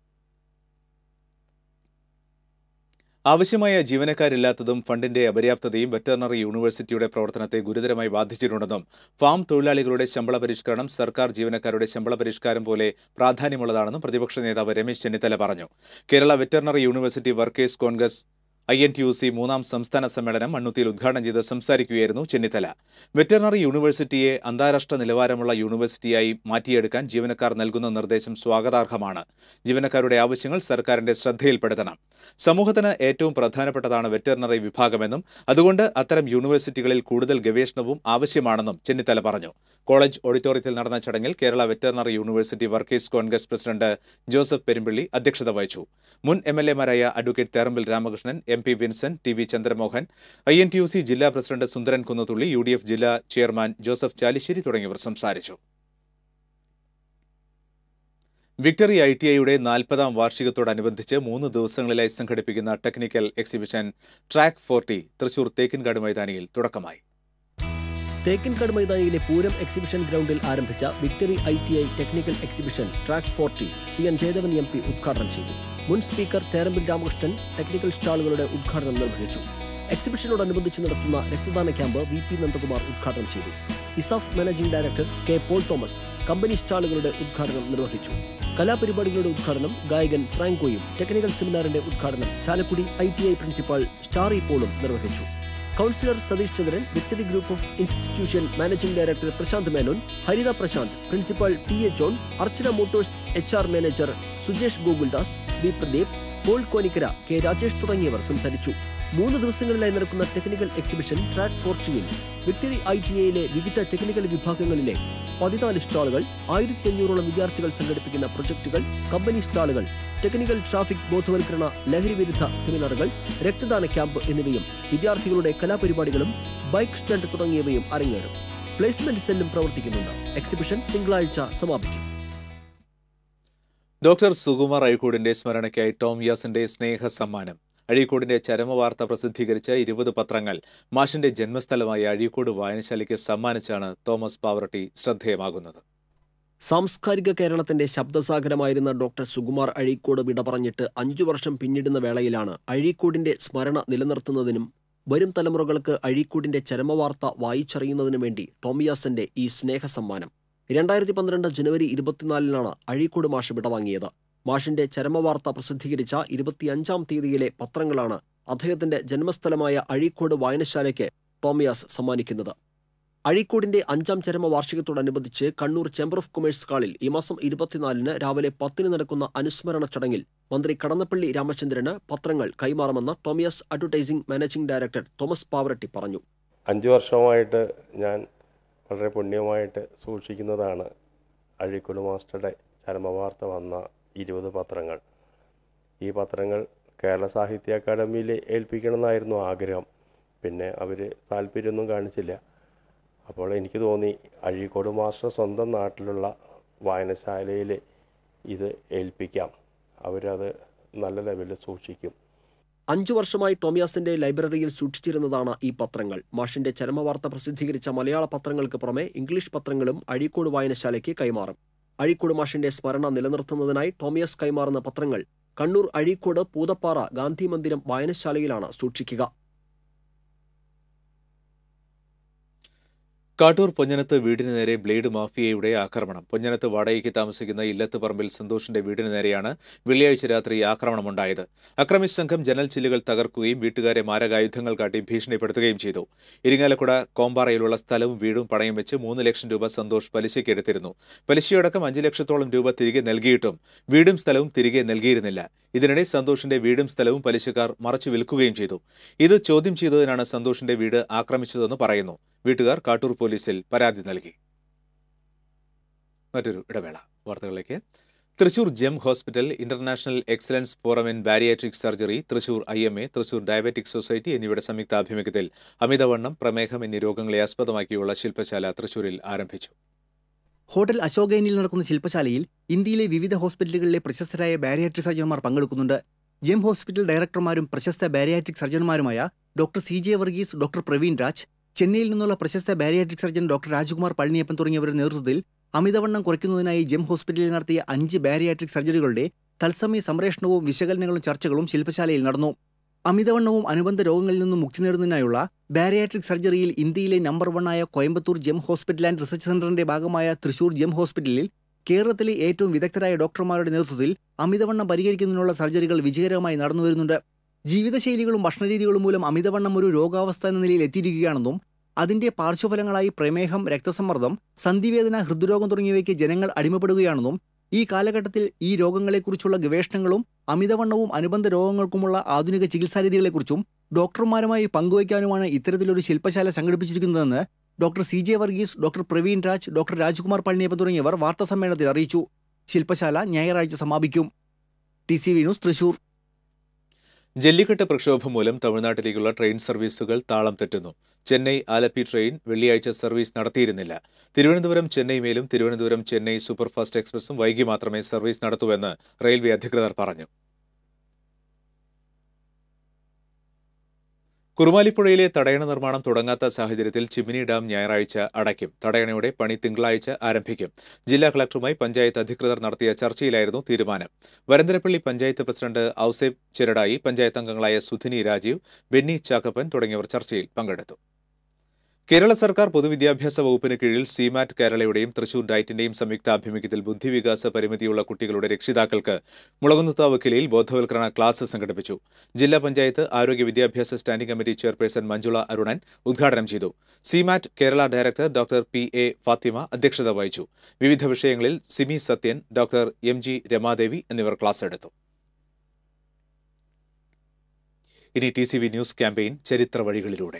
ആവശ്യമായ ജീവനക്കാരില്ലാത്തതും ഫണ്ടിന്റെ അപര്യാപ്തതയും വെറ്ററിനറി യൂണിവേഴ്സിറ്റിയുടെ പ്രവർത്തനത്തെ ഗുരുതരമായി ബാധിച്ചിട്ടുണ്ടെന്നും ഫാം തൊഴിലാളികളുടെ ശമ്പള പരിഷ്കരണം സർക്കാർ ജീവനക്കാരുടെ ശമ്പള പരിഷ്കാരം പോലെ പ്രാധാന്യമുള്ളതാണെന്നും പ്രതിപക്ഷ നേതാവ് രമേശ് ചെന്നിത്തല പറഞ്ഞു. Kerala veterinary university workers Congress I N T U C മൂന്നാം സംസ്ഥാന സമ്മേളനം മണ്ണുത്തിയിൽ ഉദ്ഘാടനം ചെയ്ത് സംസാരിക്കുകയായിരുന്നു ചെന്നിത്തല. വെറ്ററിനറി യൂണിവേഴ്സിറ്റിയെ അന്താരാഷ്ട്ര നിലവാരമുള്ള യൂണിവേഴ്സിറ്റിയായി മാറ്റിയെടുക്കാൻ ജീവനക്കാർ നൽകുന്ന നിർദ്ദേശം സ്വാഗതാർഹമാണ്. ജീവനക്കാരുടെ ആവശ്യങ്ങൾ സർക്കാരിന്റെ ശ്രദ്ധയിൽപ്പെടുത്തണം. സമൂഹത്തിന് ഏറ്റവും പ്രധാനപ്പെട്ടതാണ് വെറ്ററിനറി വിഭാഗമെന്നും അതുകൊണ്ട് അത്തരം യൂണിവേഴ്സിറ്റികളിൽ കൂടുതൽ ഗവേഷണവും ആവശ്യമാണെന്നും ചെന്നിത്തല പറഞ്ഞു. കോളേജ് ഓഡിറ്റോറിയത്തിൽ നടന്ന ചടങ്ങിൽ Kerala veterinary university workers Congress president Joseph Perumpilly അധ്യക്ഷത വഹിച്ചു. മുൻ എം എൽ എമാരായ advocate Therambil Ramakrishnan, M P Vincent, T V Chandramohan, I N T U C ജില്ലാ president Sundaran Kunnathully, U D F ജില്ലാ ചെയർമാൻ ജോസഫ് ചാലിശ്ശേരി തുടങ്ങിയവർ സംസാരിച്ചു. വിക്ടറി ഐ ടി ഐയുടെ നാൽപ്പതാം വാർഷികത്തോടനുബന്ധിച്ച് മൂന്ന് ദിവസങ്ങളിലായി സംഘടിപ്പിക്കുന്ന technical exhibition track forty Thrissur Thekkinkadu മൈതാനിയിൽ തുടക്കമായി. തേക്കിൻകാട് മൈതാനിയിലെ പൂരം എക്സിബിഷൻ ഗ്രൗണ്ടിൽ ആരംഭിച്ച victory I T I technical exhibition track forty C N Jayadevan M P ഉദ്ഘാടനം ചെയ്തു. മുൻ സ്പീക്കർ തേറമ്പിൽ രാമകൃഷ്ണൻ ടെക്നിക്കൽ സ്റ്റാളുകളുടെ ഉദ്ഘാടനം നിർവഹിച്ചു. എക്സിബിഷനോടനുബന്ധിച്ച് നടത്തുന്ന രക്തദാന ക്യാമ്പ് വി പി നന്ദകുമാർ ഉദ്ഘാടനം ചെയ്തു. ESAF managing director K Paul Thomas company സ്റ്റാളുകളുടെ ഉദ്ഘാടനം നിർവഹിച്ചു. കലാപരിപാടികളുടെ ഉദ്ഘാടനം ഗായകൻ ഫ്രാങ്കോയും ടെക്നിക്കൽ സെമിനാറിന്റെ ഉദ്ഘാടനം Chalakudy I T I principal Starry പോളും നിർവഹിച്ചു. Councillor Satheesh Chandran, victory group of institution managing director Prasanth Menon, Haritha Prasanth, principal T A John, Archana motors H R manager Sujesh Gokuldas, V Pradeep, Paul Konikkara, K Rajesh തുടങ്ങിയവർ സംസാരിച്ചു. മൂന്ന് ദിവസങ്ങളിലായി നടക്കുന്ന ടെക്നിക്കൽ എക്സിബിഷൻ ട്രാക്ക് ഫോർട്ടിയിൽ വിക്ടറി ഐ ടി ഐയിലെ വിവിധ ടെക്നിക്കൽ വിഭാഗങ്ങളിലെ പതിനാല് സ്റ്റാളുകൾ, ആയിരത്തി അഞ്ഞൂറോളം വിദ്യാർത്ഥികൾ സംഘടിപ്പിക്കുന്ന പ്രൊജക്ടുകൾ, കമ്പനി സ്റ്റാളുകൾ, ടെക്നിക്കൽ ട്രാഫിക് ബോധവൽക്കരണ, ലഹരി വിരുദ്ധ സെമിനാറുകൾ, രക്തദാന ക്യാമ്പ് എന്നിവയും വിദ്യാർത്ഥികളുടെ കലാപരിപാടികളും ബൈക്ക് സ്റ്റണ്ട് തുടങ്ങിയവയും അരങ്ങേറും. പ്ലേസ്മെന്റ് സെല്ലും പ്രവർത്തിക്കുന്നുണ്ട്. എക്സിബിഷൻ തിങ്കളാഴ്ച സമാപിക്കും. ഡോക്ടർ സുകുമാർ അഴീക്കോടിന്റെ സ്മരണയ്ക്കായി ടോം യാസിന്റെ സ്നേഹ സമ്മാനം. അഴീക്കോടിന്റെ ചരമവാർത്ത പ്രസിദ്ധീകരിച്ച ഇരുപത് പത്രങ്ങൾ മാഷിന്റെ ജന്മസ്ഥലമായ അഴീക്കോട് വായനശാലയ്ക്ക് സമ്മാനിച്ചാണ് തോമസ് പാവറട്ടി ശ്രദ്ധേയമാകുന്നത്. സാംസ്കാരിക കേരളത്തിന്റെ ശബ്ദസാഗരമായിരുന്ന ഡോക്ടർ സുകുമാർ അഴീക്കോട് വിട പറഞ്ഞിട്ട് അഞ്ചു വർഷം പിന്നിടുന്ന വേളയിലാണ് അഴീക്കോടിന്റെ സ്മരണ നിലനിർത്തുന്നതിനും വരും തലമുറകൾക്ക് അഴീക്കോടിന്റെ ചരമവാർത്ത വായിച്ചറിയുന്നതിനു വേണ്ടി ടോമിയാസന്റെ ഈ സ്നേഹ സമ്മാനം. രണ്ടായിരത്തി പന്ത്രണ്ട് ജനുവരി ഇരുപത്തിനാലിനാണ് അഴീക്കോട് മാഷ് വിടവാങ്ങിയത്. മാഷിന്റെ ചരമവാർത്ത പ്രസിദ്ധീകരിച്ച ഇരുപത്തിയഞ്ചാം തീയതിയിലെ പത്രങ്ങളാണ് അദ്ദേഹത്തിന്റെ ജന്മസ്ഥലമായ അഴീക്കോട് വായനശാലയ്ക്ക് ടോമിയാസ് സമ്മാനിക്കുന്നത്. അഴീക്കോടിന്റെ അഞ്ചാം ചരമവാർഷികത്തോടനുബന്ധിച്ച് കണ്ണൂർ ചേംബർ ഓഫ് കൊമേഴ്സ് ഹാളിൽ ഈ മാസം ഇരുപത്തിനാലിന് രാവിലെ പത്തിന് നടക്കുന്ന അനുസ്മരണ ചടങ്ങിൽ മന്ത്രി കടന്നപ്പള്ളി രാമചന്ദ്രന് പത്രങ്ങൾ കൈമാറുമെന്ന് Tomiyas advertising managing director Thomas Pavaratty പറഞ്ഞു. അഞ്ചു വർഷമായിട്ട് ഞാൻ വളരെ പുണ്യമായിട്ട് സൂക്ഷിക്കുന്നതാണ് അഴീക്കോട് മാസ്റ്ററുടെ ചരമവാർത്ത വന്ന ഇരുപത് പത്രങ്ങൾ. ഈ പത്രങ്ങൾ കേരള സാഹിത്യ അക്കാദമിയിൽ ഏൽപ്പിക്കണമെന്നായിരുന്നു ആഗ്രഹം. പിന്നെ അവർ താല്പര്യമൊന്നും കാണിച്ചില്ല. അപ്പോൾ എനിക്ക് തോന്നി അഴീക്കോട് മാസ്റ്റർ സ്വന്തം നാട്ടിലുള്ള വായനശാലയിൽ ഇത് ഏൽപ്പിക്കാം, അവരത് നല്ല ലെവലിൽ സൂക്ഷിക്കും. അഞ്ചു വർഷമായി ടോമിയാസിന്റെ ലൈബ്രറിയിൽ സൂക്ഷിച്ചിരുന്നതാണ് ഈ പത്രങ്ങൾ. മാഷിന്റെ ചരമവാർത്ത പ്രസിദ്ധീകരിച്ച മലയാള പത്രങ്ങൾക്ക് പുറമെ ഇംഗ്ലീഷ് പത്രങ്ങളും അഴീക്കോട് വായനശാലയ്ക്ക് കൈമാറും. അഴീക്കോട് മാഷിന്റെ സ്മരണ നിലനിർത്തുന്നതിനായി ടോമിയാസ് കൈമാറുന്ന പത്രങ്ങൾ കണ്ണൂർ അഴീക്കോട് പൂതപ്പാറ ഗാന്ധി മന്ദിരം വായനശാലയിലാണ് സൂക്ഷിക്കുക. കാട്ടൂർ പൊഞ്ഞനത്ത് വീടിന് നേരെ ബ്ലേഡ് മാഫിയയുടെ ആക്രമണം. പൊഞ്ഞനത്ത് വാടകയ്ക്ക് താമസിക്കുന്ന ഇല്ലത്ത് പറമ്പിൽ സന്തോഷിന്റെ വീടിന് നേരെയാണ് വെള്ളിയാഴ്ച രാത്രി ആക്രമണമുണ്ടായത്. അക്രമി സംഘം ജനൽ ചില്ലുകൾ തകർക്കുകയും വീട്ടുകാരെ മാരകായുധങ്ങൾ കാട്ടി ഭീഷണിപ്പെടുത്തുകയും ചെയ്തു. ഇരിങ്ങാലക്കുട കോമ്പാറയിലുള്ള സ്ഥലവും വീടും പണയം വെച്ച് മൂന്ന് ലക്ഷം രൂപ സന്തോഷ് പലിശയ്ക്ക് എടുത്തിരുന്നു. പലിശയടക്കം അഞ്ച് ലക്ഷത്തോളം രൂപ തിരികെ നൽകിയിട്ടും വീടും സ്ഥലവും തിരികെ നൽകിയിരുന്നില്ല. ഇതിനിടെ സന്തോഷിന്റെ വീടും സ്ഥലവും പലിശക്കാർ മറച്ചു വിൽക്കുകയും ചെയ്തു. ഇത് ചോദ്യം ചെയ്തതിനാണ് സന്തോഷിന്റെ വീട് ആക്രമിച്ചതെന്ന് പറയുന്നു. വീട്ടുകാർ കാട്ടൂർ പോലീസിൽ പരാതി നൽകി. മറ്റൊരു ഇടവേള. വാർത്തകളിലേക്ക്. Thrissur GEM hospital, international excellence forum in bariatric surgery, Thrissur I M A, Thrissur diabetic society എന്നിവയുടെ സംയുക്താഭിമുഖ്യത്തിൽ അമിതവണ്ണം, പ്രമേഹം എന്നീ രോഗങ്ങളെ ആസ്പദമാക്കിയുള്ള ശില്പശാല തൃശൂരിൽ ആരംഭിച്ചു. ഹോട്ടൽ അശോകനിൽ നടക്കുന്ന ശില്പശാലയിൽ ഇന്ത്യയിലെ വിവിധ ഹോസ്പിറ്റലുകളിലെ പ്രശസ്തരായ ബാരിയാട്രിക് സർജന്മാർ പങ്കെടുക്കുന്നുണ്ട്. ജെം ഹോസ്പിറ്റൽ ഡയറക്ടർമാരും പ്രശസ്ത ബാരിയാട്രിക് സർജന്മാരുമായ doctor C J Varghese, doctor Praveen Raj, ചെന്നൈയിൽ നിന്നുള്ള പ്രശസ്ത bariatric surgeon doctor Rajkumar Palaniappan തുടങ്ങിയവരുടെ നേതൃത്വത്തിൽ അമിതവണ്ണം കുറയ്ക്കുന്നതിനായി ജെം ഹോസ്പിറ്റലിൽ നടത്തിയ അഞ്ച് ബാരിയാട്രിക് സർജറികളുടെ തത്സമയ സംപ്രേഷണവും വിശകലനങ്ങളും ചർച്ചകളും ശില്പശാലയിൽ നടന്നു. അമിതവണ്ണവും അനുബന്ധ രോഗങ്ങളിൽ നിന്നും മുക്തി നേടുന്നതിനായുള്ള ബാരിയാട്രിക് സർജറിയിൽ ഇന്ത്യയിലെ നമ്പർ വണ്ണായ Coimbatore GEM hospital and research സെന്ററിന്റെ ഭാഗമായ തൃശൂർ ജെം ഹോസ്പിറ്റലിൽ കേരളത്തിലെ ഏറ്റവും വിദഗ്ധരായ ഡോക്ടർമാരുടെ നേതൃത്വത്തിൽ അമിതവണ്ണം പരിഹരിക്കുന്നതിനുള്ള സർജറികൾ വിജയകരമായി നടന്നുവരുന്നുണ്ട്. ജീവിതശൈലികളും ഭക്ഷണരീതികളും മൂലം അമിതവണ്ണം ഒരു രോഗാവസ്ഥ എന്ന നിലയിൽ എത്തിയിരിക്കുകയാണെന്നും അതിന്റെ പാർശ്വഫലങ്ങളായി പ്രമേഹം, രക്തസമ്മർദ്ദം, സന്ധിവേദന, ഹൃദ്രോഗം തുടങ്ങിയവയ്ക്ക് ജനങ്ങൾ അടിമപ്പെടുകയാണെന്നും ഈ കാലഘട്ടത്തിൽ ഈ രോഗങ്ങളെക്കുറിച്ചുള്ള ഗവേഷണങ്ങളും അമിതവണ്ണവും അനുബന്ധ രോഗങ്ങൾക്കുമുള്ള ആധുനിക ചികിത്സാരീതികളെക്കുറിച്ചും ഡോക്ടർമാരുമായി പങ്കുവയ്ക്കാനുമാണ് ഇത്തരത്തിലൊരു ശില്പശാല സംഘടിപ്പിച്ചിരിക്കുന്നതെന്ന് doctor C J Varghese, doctor Praveen Raj, doctor Rajkumar Palaniappan തുടങ്ങിയവർ വാർത്താസമ്മേളനത്തിൽ അറിയിച്ചു. ശില്പശാല ഞായറാഴ്ച സമാപിക്കും. T C V news, Thrissur. Jallikattu പ്രക്ഷോഭം മൂലം തമിഴ്നാട്ടിലേക്കുള്ള ട്രെയിൻ സർവീസുകൾ താളം തെറ്റുന്നു. ചെന്നൈ ആലപ്പി ട്രെയിൻ വെള്ളിയാഴ്ച സർവീസ് നടത്തിയിരുന്നില്ല. തിരുവനന്തപുരം ചെന്നൈ മേലും തിരുവനന്തപുരം ചെന്നൈ സൂപ്പർഫാസ്റ്റ് എക്സ്പ്രസും വൈകി മാത്രമേ സർവീസ് നടത്തൂവെന്ന് റെയിൽവേ അധികൃതർ പറഞ്ഞു. കുറുമാലിപ്പുഴയിലെ തടയണ നിർമ്മാണം തുടങ്ങാത്ത സാഹചര്യത്തിൽ ചിമ്മിനി ഡാം ഞായറാഴ്ച അടയ്ക്കും. തടയണയുടെ പണി തിങ്കളാഴ്ച ആരംഭിക്കും. ജില്ലാ കളക്ടറുമായി പഞ്ചായത്ത് അധികൃതർ നടത്തിയ ചർച്ചയിലായിരുന്നു തീരുമാനം. വരന്തരപ്പള്ളി പഞ്ചായത്ത് പ്രസിഡന്റ് ഔസേബ് ചെരടായി, പഞ്ചായത്ത് അംഗങ്ങളായ സുധിനി രാജീവ്, ബെന്നി ചാക്കപ്പൻ തുടങ്ങിയവർ ചർച്ചയിൽ പങ്കെടുത്തു. കേരള സർക്കാർ പൊതുവിദ്യാഭ്യാസ വകുപ്പിന് കീഴിൽ സിമാറ്റ് കേരളയുടെയും തൃശൂർ ഡയറ്റിന്റെയും സംയുക്താഭിമുഖ്യത്തിൽ ബുദ്ധിവികാസ പരിമിതിയുള്ള കുട്ടികളുടെ രക്ഷിതാക്കൾക്ക് മുളകുന്നത്താവ് കിലയിൽ ബോധവൽക്കരണ ക്ലാസ് സംഘടിപ്പിച്ചു. ജില്ലാ പഞ്ചായത്ത് ആരോഗ്യ വിദ്യാഭ്യാസ standing committee chairperson Manjula Arunan ഉദ്ഘാടനം ചെയ്തു. SIMAT Kerala director doctor P A Fathima അധ്യക്ഷത വഹിച്ചു. വിവിധ വിഷയങ്ങളിൽ Simi Sathyan, doctor M G Ramadevi എന്നിവർ ക്ലാസ് എടുത്തു. ഇനി T C V news campaign ചരിത്ര വഴികളിലൂടെ.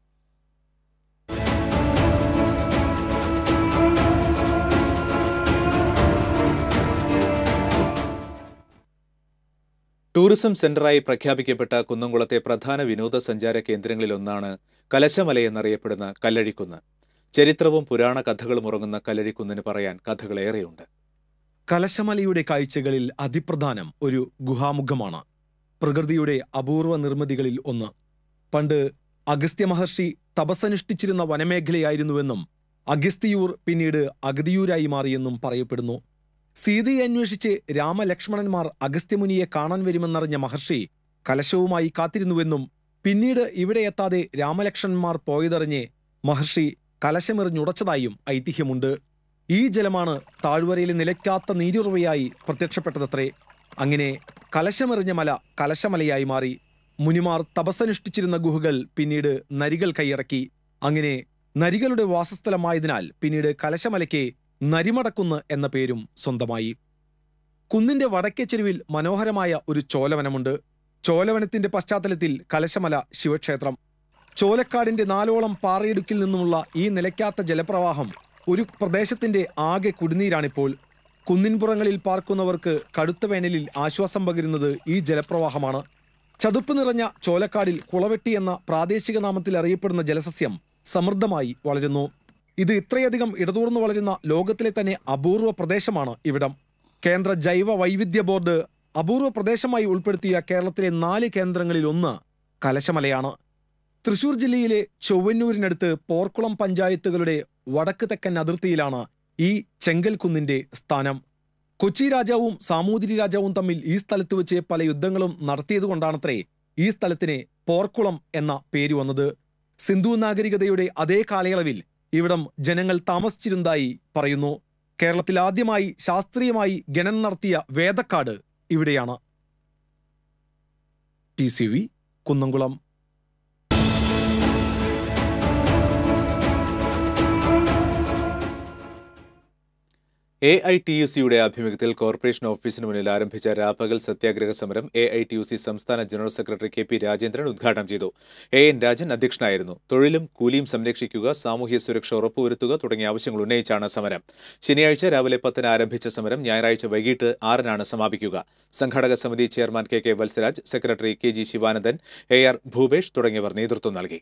ടൂറിസം സെന്ററായി പ്രഖ്യാപിക്കപ്പെട്ട കുന്നംകുളത്തെ പ്രധാന വിനോദസഞ്ചാര കേന്ദ്രങ്ങളിലൊന്നാണ് കലശമല എന്നറിയപ്പെടുന്ന കല്ലഴിക്കുന്ന്. ചരിത്രവും പുരാണ കഥകളും ഉറങ്ങുന്ന കല്ലഴിക്കുന്നിന് പറയാൻ കഥകളേറെയുണ്ട്. കലശമലയുടെ കാഴ്ചകളിൽ അതിപ്രധാനം ഒരു ഗുഹാമുഖമാണ്. പ്രകൃതിയുടെ അപൂർവ നിർമ്മിതികളിൽ ഒന്ന്. പണ്ട് അഗസ്ത്യ മഹർഷി തപസ്സനുഷ്ഠിച്ചിരുന്ന വനമേഖലയായിരുന്നുവെന്നും അഗസ്തിയൂർ പിന്നീട് അഗതിയൂരായി മാറിയെന്നും പറയപ്പെടുന്നു. സീതയെ അന്വേഷിച്ച് രാമലക്ഷ്മണന്മാർ അഗസ്ത്യമുനിയെ കാണാൻ വരുമെന്നറിഞ്ഞ മഹർഷി കലശവുമായി കാത്തിരുന്നുവെന്നും പിന്നീട് ഇവിടെ എത്താതെ രാമലക്ഷ്മണന്മാർ പോയതറിഞ്ഞ് മഹർഷി കലശമെറിഞ്ഞുടച്ചതായും ഐതിഹ്യമുണ്ട്. ഈ ജലമാണ് താഴ്വരയിലെ നിലയ്ക്കാത്ത നീരുറവയായി പ്രത്യക്ഷപ്പെട്ടതത്രേ. അങ്ങനെ കലശമെറിഞ്ഞ മല കലശമലയായി മാറി. മുനിമാർ തപസ്സനുഷ്ഠിച്ചിരുന്ന ഗുഹകൾ പിന്നീട് നരികൾ കൈയടക്കി. അങ്ങനെ നരികളുടെ വാസസ്ഥലമായതിനാൽ പിന്നീട് കലശമലയ്ക്ക് നരിമടക്കുന്ന് എന്ന പേരും സ്വന്തമായി. കുന്നിന്റെ വടക്കേ ചെരുവിൽ മനോഹരമായ ഒരു ചോലവനമുണ്ട്. ചോലവനത്തിന്റെ പശ്ചാത്തലത്തിൽ കലശമല ശിവക്ഷേത്രം. ചോലക്കാടിന്റെ നാലോളം പാറയിടുക്കിൽ നിന്നുമുള്ള ഈ നിലയ്ക്കാത്ത ജലപ്രവാഹം ഒരു പ്രദേശത്തിന്റെ ആകെ കുടിനീരാണിപ്പോൾ. കുന്നിൻപുറങ്ങളിൽ പാർക്കുന്നവർക്ക് കടുത്ത വേനലിൽ ആശ്വാസം പകരുന്നത് ഈ ജലപ്രവാഹമാണ്. ചതുപ്പ് നിറഞ്ഞ ചോലക്കാടിൽ കുളവെട്ടി എന്ന പ്രാദേശിക നാമത്തിൽ അറിയപ്പെടുന്ന ജലസസ്യം സമൃദ്ധമായി വളരുന്നു. ഇത് ഇത്രയധികം ഇടതൂർന്നു വളരുന്ന ലോകത്തിലെ തന്നെ അപൂർവ പ്രദേശമാണ് ഇവിടം. കേന്ദ്ര ജൈവ വൈവിധ്യ ബോർഡ് അപൂർവ പ്രദേശമായി ഉൾപ്പെടുത്തിയ കേരളത്തിലെ നാല് കേന്ദ്രങ്ങളിൽ ഒന്ന് കലശമലയാണ്. തൃശൂർ ജില്ലയിലെ ചൊവ്വന്നൂരിനടുത്ത് പോർക്കുളം പഞ്ചായത്തുകളുടെ വടക്ക് തെക്കൻ അതിർത്തിയിലാണ് ഈ ചെങ്കൽക്കുന്നിന്റെ സ്ഥാനം. കൊച്ചി രാജാവും സാമൂതിരി രാജാവും തമ്മിൽ ഈ സ്ഥലത്ത് വെച്ച് പല യുദ്ധങ്ങളും നടത്തിയതുകൊണ്ടാണത്രേ ഈ സ്ഥലത്തിന് പോർക്കുളം എന്ന പേര് വന്നത്. സിന്ധു നാഗരികതയുടെ അതേ കാലയളവിൽ ഇവിടം ജനങ്ങൾ താമസിച്ചിരുന്നതായി പറയുന്നു. കേരളത്തിൽ ആദ്യമായി ശാസ്ത്രീയമായി ഗണനം നടത്തിയ വേദക്കാട് ഇവിടെയാണ്. T C V Kunnamkulam. A I T U സിയുടെ ആഭിമുഖ്യത്തിൽ കോർപ്പറേഷൻ ഓഫീസിന് മുന്നിൽ ആരംഭിച്ച രാപ്പകൽ സത്യാഗ്രഹ സമരം A I T U C സംസ്ഥാന general secretary K P Rajendran ഉദ്ഘാടനം ചെയ്തു. എ എൻ രാജൻ അധ്യക്ഷനായിരുന്നു. തൊഴിലും കൂലിയും സംരക്ഷിക്കുക, സാമൂഹ്യ സുരക്ഷ ഉറപ്പുവരുത്തുക തുടങ്ങിയ ആവശ്യങ്ങൾ ഉന്നയിച്ചാണ് സമരം. ശനിയാഴ്ച രാവിലെ പത്തിന് ആരംഭിച്ച സമരം ഞായറാഴ്ച വൈകിട്ട് ആറിനാണ് സമാപിക്കുക. സംഘാടക സമിതി chairman K K Valsaraj, secretary K G Sivanandan, A R Bhupesh തുടങ്ങിയവർ നേതൃത്വം നൽകി.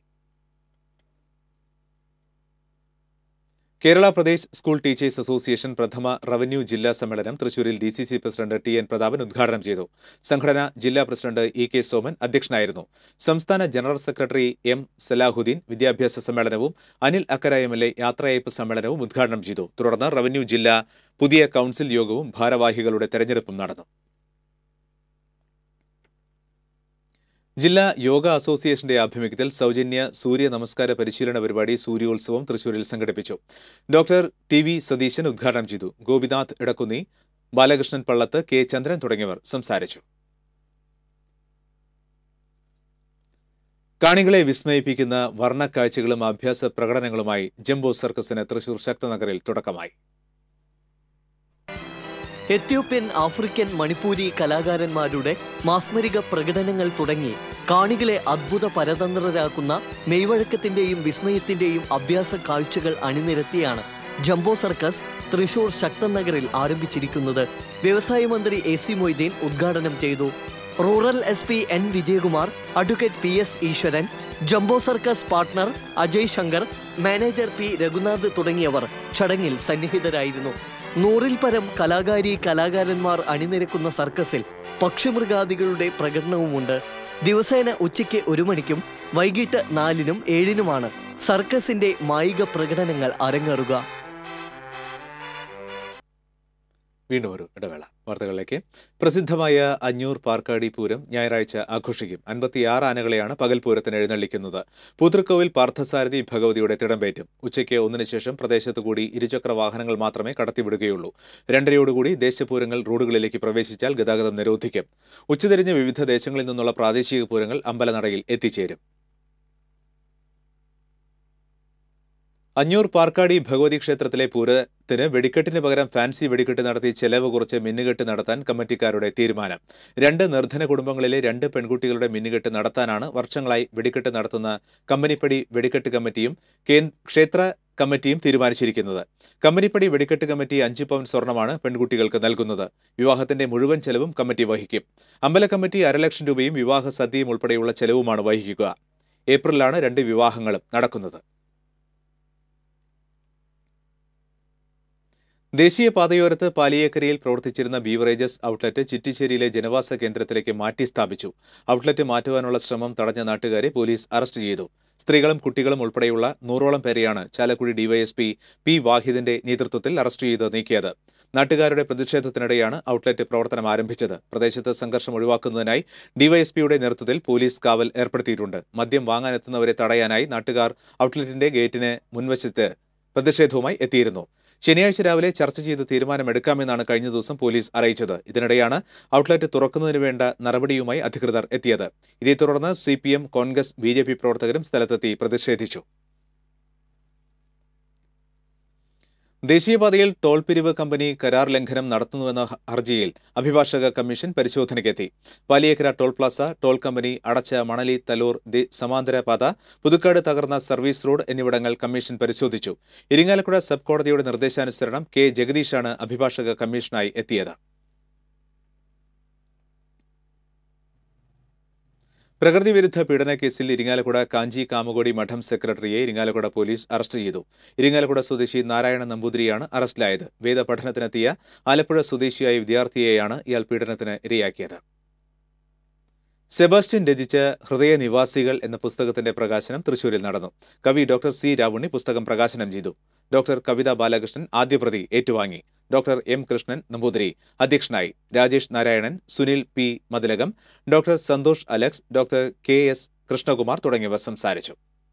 Kerala Pradesh school teachers association പ്രഥമ റവന്യൂ ജില്ലാ സമ്മേളനം തൃശൂരിൽ D C C president T N Prathapan ഉദ്ഘാടനം ചെയ്തു. സംഘടന ജില്ലാ പ്രസിഡന്റ് ഇ കെ സോമൻ അധ്യക്ഷനായിരുന്നു. സംസ്ഥാന ജനറൽ സെക്രട്ടറി എം സലാഹുദ്ദീൻ വിദ്യാഭ്യാസ സമ്മേളനവും Anil Akkara M L A യാത്രയയപ്പ് സമ്മേളനവും ഉദ്ഘാടനം ചെയ്തു. തുടർന്ന് റവന്യൂ ജില്ലാ പുതിയ കൌൺസിൽ യോഗവും ഭാരവാഹികളുടെ തെരഞ്ഞെടുപ്പും നടന്നു. ജില്ലാ യോഗ അസോസിയേഷന്റെ ആഭിമുഖ്യത്തിൽ സൗജന്യ സൂര്യ നമസ്കാര പരിശീലന പരിപാടി സൂര്യോത്സവം തൃശൂരിൽ സംഘടിപ്പിച്ചു. ഡോക്ടർ ടി വി സതീശൻ ഉദ്ഘാടനം ചെയ്തു. ഗോപിനാഥ് ഇടക്കുന്നി, ബാലകൃഷ്ണൻ പള്ളത്ത്, കെ ചന്ദ്രൻ തുടങ്ങിയവർ സംസാരിച്ചു. കാണികളെ വിസ്മയിപ്പിക്കുന്ന വർണ്ണക്കാഴ്ചകളും അഭ്യാസ പ്രകടനങ്ങളുമായി ജംബോ സർക്കസിന് തൃശൂർ ശക്തനഗറിൽ തുടക്കമായി. എത്യോപ്യൻ, ആഫ്രിക്കൻ, മണിപ്പൂരി കലാകാരന്മാരുടെ മാസ്മരിക പ്രകടനങ്ങൾ തുടങ്ങി കാണികളെ അദ്ഭുത പരതന്ത്രരാക്കുന്ന മെയ്വഴക്കത്തിന്റെയും വിസ്മയത്തിന്റെയും അഭ്യാസ കാഴ്ചകൾ അണിനിരത്തിയാണ് ജംബോ സർക്കസ് തൃശൂർ ശക്തനഗറിൽ ആരംഭിച്ചിരിക്കുന്നത്. വ്യവസായ മന്ത്രി എ സി മൊയ്തീൻ ഉദ്ഘാടനം ചെയ്തു. Rural S P N Vijayakumar, advocate P S Easwaran, jumbo circus partner Ajay Shankar, manager P Reghunath തുടങ്ങിയവർ ചടങ്ങിൽ സന്നിഹിതരായിരുന്നു. നൂറിൽ പരം കലാകാരി കലാകാരന്മാർ അണിനിരക്കുന്ന സർക്കസിൽ പക്ഷിമൃഗാദികളുടെ പ്രകടനവുമുണ്ട്. ദിവസേന ഉച്ചയ്ക്ക് ഒരു മണിക്കും വൈകിട്ട് നാലിനും ഏഴിനുമാണ് സർക്കസിന്റെ മായിക പ്രകടനങ്ങൾ അരങ്ങേറുക. വീണ്ടും ഒരു ഇടവേള. വാർത്തകളിലേക്ക്. പ്രസിദ്ധമായ അഞ്ഞൂർ പാർക്കാടി പൂരം ഞായറാഴ്ച ആഘോഷിക്കും. അൻപത്തിയാറ് ആനകളെയാണ് പകൽപൂരത്തിന് എഴുന്നള്ളിക്കുന്നത്. പൂതൃക്കോവിൽ പാർത്ഥസാരഥി ഭഗവതിയുടെ തിടമ്പേറ്റും. ഉച്ചയ്ക്ക് ഒന്നിനു ശേഷം പ്രദേശത്തു കൂടി ഇരുചക്ര വാഹനങ്ങൾ മാത്രമേ കടത്തിവിടുകയുള്ളൂ. രണ്ടരയോടുകൂടി ദേശപൂരങ്ങൾ റോഡുകളിലേക്ക് പ്രവേശിച്ചാൽ ഗതാഗതം നിരോധിക്കും. ഉച്ചതിരിഞ്ഞ് വിവിധ ദേശങ്ങളിൽ നിന്നുള്ള പ്രാദേശിക പൂരങ്ങൾ അമ്പലനടയിൽ എത്തിച്ചേരും. അഞ്ഞൂർ പാർക്കാടി ഭഗവതി ക്ഷേത്രത്തിലെ പൂരത്തിന് വെടിക്കെട്ടിന് പകരം ഫാൻസി വെടിക്കെട്ട് നടത്തി ചെലവ് കുറച്ച് മിന്നുകെട്ട് നടത്താൻ കമ്മിറ്റിക്കാരുടെ തീരുമാനം. രണ്ട് നിർധന കുടുംബങ്ങളിലെ രണ്ട് പെൺകുട്ടികളുടെ മിന്നുകെട്ട് നടത്താനാണ് വർഷങ്ങളായി വെടിക്കെട്ട് നടത്തുന്ന കമ്പനിപ്പടി വെടിക്കെട്ട് കമ്മിറ്റിയും ക്ഷേത്ര കമ്മിറ്റിയും തീരുമാനിച്ചിരിക്കുന്നത്. കമ്പനിപ്പടി വെടിക്കെട്ട് കമ്മിറ്റി അഞ്ച് പവൻ സ്വർണമാണ് പെൺകുട്ടികൾക്ക് നൽകുന്നത്. വിവാഹത്തിന്റെ മുഴുവൻ ചെലവും കമ്മിറ്റി വഹിക്കും. അമ്പല കമ്മിറ്റി അരലക്ഷം രൂപയും വിവാഹ സദ്യയും ഉൾപ്പെടെയുള്ള ചെലവുമാണ് വഹിക്കുക. ഏപ്രിലാണ് രണ്ട് വിവാഹങ്ങളും നടക്കുന്നത്. ദേശീയ പാതയോരത്ത് പാലിയേക്കരയിൽ പ്രവർത്തിച്ചിരുന്ന ബീവറേജസ് ഔട്ട്ലെറ്റ് ചിറ്റിശ്ശേരിയിലെ ജനവാസ കേന്ദ്രത്തിലേക്ക് മാറ്റി സ്ഥാപിച്ചു. ഔട്ട്ലെറ്റ് മാറ്റുവാനുള്ള ശ്രമം തടഞ്ഞ നാട്ടുകാരെ പോലീസ് അറസ്റ്റ് ചെയ്തു. സ്ത്രീകളും കുട്ടികളും ഉൾപ്പെടെയുള്ള നൂറോളം പേരെയാണ് ചാലക്കുടി ഡിവൈഎസ്പി പി വാഹിദിന്റെ നേതൃത്വത്തിൽ അറസ്റ്റ് ചെയ്ത് നീക്കിയത്. നാട്ടുകാരുടെ പ്രതിഷേധത്തിനിടെയാണ് ഔട്ട്ലെറ്റ് പ്രവർത്തനം ആരംഭിച്ചത്. പ്രദേശത്ത് സംഘർഷം ഒഴിവാക്കുന്നതിനായി ഡിവൈഎസ്പിയുടെ നേതൃത്വത്തിൽ പോലീസ് കാവൽ ഏർപ്പെടുത്തിയിട്ടുണ്ട്. മദ്യം വാങ്ങാനെത്തുന്നവരെ തടയാനായി നാട്ടുകാർ ഔട്ട്ലെറ്റിന്റെ ഗേറ്റിന് മുൻവശത്ത് പ്രതിഷേധവുമായി എത്തിയിരുന്നു. ശനിയാഴ്ച രാവിലെ ചർച്ച ചെയ്ത് തീരുമാനമെടുക്കാമെന്നാണ് കഴിഞ്ഞ ദിവസം പോലീസ് അറിയിച്ചത്. ഇതിനിടെയാണ് ഔട്ട്ലെറ്റ് തുറക്കുന്നതിന് വേണ്ട നടപടിയുമായി അധികൃതർ എത്തിയത്. ഇതേ തുടർന്ന് C P M, Congress, B J P പ്രവർത്തകരും സ്ഥലത്തെത്തി പ്രതിഷേധിച്ചു. ദേശീയപാതയിൽ ടോൾ പിരിവ് കമ്പനി കരാർ ലംഘനം നടത്തുന്നുവെന്ന ഹർജിയിൽ അഭിഭാഷക കമ്മീഷൻ പരിശോധനയ്ക്കെത്തി. Paliyekkara toll plaza, toll company അടച്ച മണലി തലൂർ സമാന്തര പാത, പുതുക്കാട് തകർന്ന സർവീസ് റോഡ് എന്നിവിടങ്ങൾ കമ്മീഷൻ പരിശോധിച്ചു. ഇരിങ്ങാലക്കുട സബ് കോടതിയുടെ നിർദ്ദേശാനുസരണം കെ ജഗദീഷാണ് അഭിഭാഷക കമ്മീഷനായി എത്തിയത്. പ്രകൃതിവിരുദ്ധ പീഡനക്കേസിൽ ഇരിങ്ങാലക്കുട കാഞ്ചി കാമകോടി മഠം സെക്രട്ടറിയെ ഇരിങ്ങാലക്കുട പോലീസ് അറസ്റ്റ് ചെയ്തു. ഇരിങ്ങാലക്കുട സ്വദേശി നാരായണൻ നമ്പൂതിരിയാണ് അറസ്റ്റിലായത്. വേദപഠനത്തിനെത്തിയ ആലപ്പുഴ സ്വദേശിയായ വിദ്യാർത്ഥിയെയാണ് ഇയാൾ പീഡനത്തിന് ഇരയാക്കിയത്. സെബാസ്റ്റ്യൻ രചിച്ച ഹൃദയനിവാസികൾ എന്ന പുസ്തകത്തിന്റെ പ്രകാശനം തൃശൂരിൽ നടന്നു. കവി ഡോക്ടർ സി രാവുണ്ണി പുസ്തകം പ്രകാശനം ചെയ്തു. ഡോക്ടർ കവിത ബാലകൃഷ്ണൻ ആദ്യപ്രതി ഏറ്റുവാങ്ങി. ഡോക്ടർ എം കൃഷ്ണൻ നമ്പൂതിരി അധ്യക്ഷനായി. Rajesh Narayanan, Sunil P Mathilakam, doctor Santhosh Alex, doctor K S Krishnakumar തുടങ്ങിയവർ സംസാരിച്ചു.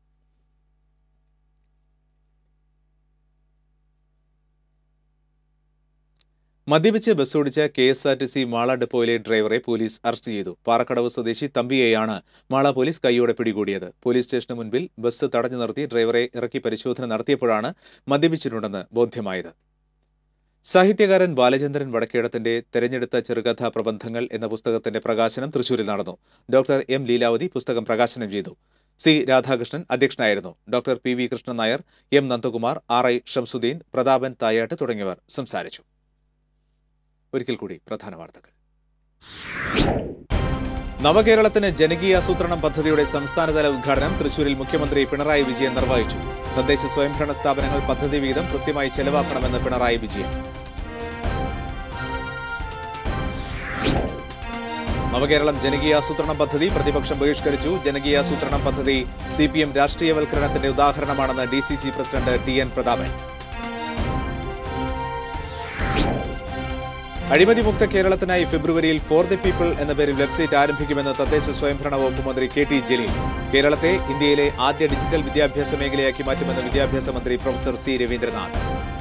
മദ്യപിച്ച് ബസ്സോടിച്ച K S R T C Mala ഡെപ്പോയിലെ ഡ്രൈവറെ പോലീസ് അറസ്റ്റ് ചെയ്തു. പാറക്കടവ് സ്വദേശി തമ്പിയെയാണ് മാള പോലീസ് കൈയോടെ പിടികൂടിയത്. പോലീസ് സ്റ്റേഷന് മുൻപിൽ ബസ് തടഞ്ഞു നിർത്തി ഡ്രൈവറെ ഇറക്കി പരിശോധന നടത്തിയപ്പോഴാണ് മദ്യപിച്ചിട്ടുണ്ടെന്ന് ബോധ്യമായത്. സാഹിത്യകാരൻ ബാലചന്ദ്രൻ വടക്കേടത്തിന്റെ തെരഞ്ഞെടുത്ത ചെറുകഥാ പ്രബന്ധങ്ങൾ എന്ന പുസ്തകത്തിന്റെ പ്രകാശനം തൃശൂരിൽ നടന്നു. ഡോക്ടർ എം ലീലാവതി പുസ്തകം പ്രകാശനം ചെയ്തു. സി രാധാകൃഷ്ണൻ അധ്യക്ഷനായിരുന്നു. Doctor P V Krishnan Nair, M Nandakumar, R I Shamsuddin, Prathapan Thayat തുടങ്ങിയവർ സംസാരിച്ചു. ഒരിക്കൽ കൂടി പ്രധാന വാർത്തകൾ. നവകേരളത്തിന് ജനകീയാസൂത്രണം പദ്ധതിയുടെ സംസ്ഥാനതല ഉദ്ഘാടനം തൃശൂരിൽ മുഖ്യമന്ത്രി പിണറായി വിജയൻ നിർവഹിച്ചു. തദ്ദേശ സ്വയംഭരണ സ്ഥാപനങ്ങൾ പദ്ധതി വിഹിതം കൃത്യമായി ചെലവാക്കണമെന്ന് പിണറായി വിജയൻ. നവകേരളം ജനകീയാസൂത്രണം പദ്ധതി പ്രതിപക്ഷം ബഹിഷ്കരിച്ചു. ജനകീയാസൂത്രണം പദ്ധതി സി പി എം രാഷ്ട്രീയവൽക്കരണത്തിന്റെ ഉദാഹരണമാണെന്ന് D C C president T N Prathapan. അഴിമതിമുക്ത കേരളത്തിനായി ഫെബ്രുവരിയിൽ ഫോർ ദി പീപ്പിൾ എന്ന പേരിൽ വെബ്സൈറ്റ് ആരംഭിക്കുമെന്ന് തദ്ദേശ സ്വയംഭരണ വകുപ്പ് മന്ത്രി കെ ടി ജലീൽ. കേരളത്തെ ഇന്ത്യയിലെ ആദ്യ ഡിജിറ്റൽ വിദ്യാഭ്യാസ മേഖലയാക്കി മാറ്റുമെന്ന് വിദ്യാഭ്യാസ മന്ത്രി പ്രൊഫസർ സി രവീന്ദ്രനാഥ്.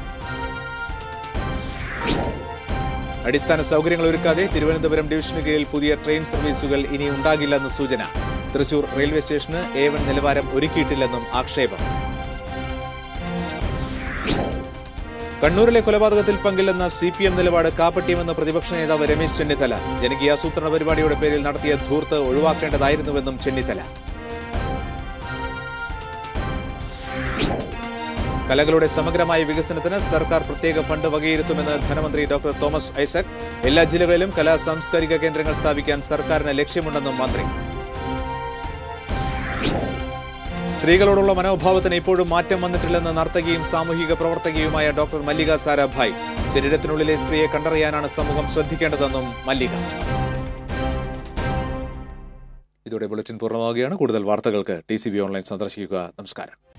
അടിസ്ഥാന സൗകര്യങ്ങൾ ഒരുക്കാതെ തിരുവനന്തപുരം ഡിവിഷന് കീഴിൽ പുതിയ ട്രെയിൻ സർവീസുകൾ ഇനി ഉണ്ടാകില്ലെന്ന് സൂചന. തൃശൂർ റെയിൽവേ സ്റ്റേഷന് എ വൺ നിലവാരം ഒരുക്കിയിട്ടില്ലെന്നും ആക്ഷേപം. കണ്ണൂരിലെ കൊലപാതകത്തിൽ പങ്കില്ലെന്ന സി പി എം നിലപാട് കാപ്പട്യമെന്ന് പ്രതിപക്ഷ നേതാവ് രമേശ് ചെന്നിത്തല. ജനകീയാസൂത്രണ പരിപാടിയുടെ പേരിൽ നടത്തിയ ധൂർത്ത് ഒഴിവാക്കേണ്ടതായിരുന്നുവെന്നും ചെന്നിത്തല. കലകളുടെ സമഗ്രമായ വികസനത്തിന് സർക്കാർ പ്രത്യേക ഫണ്ട് വകയിരുത്തുമെന്ന് ധനമന്ത്രി ഡോക്ടർ തോമസ് ഐസക്. എല്ലാ ജില്ലകളിലും കലാ സാംസ്കാരിക കേന്ദ്രങ്ങൾ സ്ഥാപിക്കാൻ സർക്കാരിന് ലക്ഷ്യമുണ്ടെന്നും മന്ത്രി. സ്ത്രീകളോടുള്ള മനോഭാവത്തിന് ഇപ്പോഴും മാറ്റം വന്നിട്ടില്ലെന്ന് നർത്തകിയും സാമൂഹിക പ്രവർത്തകയുമായ ഡോക്ടർ മല്ലിക സാരാഭായ്. ശരീരത്തിനുള്ളിലെ സ്ത്രീയെ കണ്ടറിയാനാണ് സമൂഹം ശ്രദ്ധിക്കേണ്ടതെന്നും മല്ലിക. ഇതോടെ ബുള്ളറ്റിൻ പൂർണ്ണമാവുകയാണ്. കൂടുതൽ വാർത്തകൾക്ക് ടി സി ബി ഓൺലൈൻ സന്ദർശിക്കുക. നമസ്കാരം.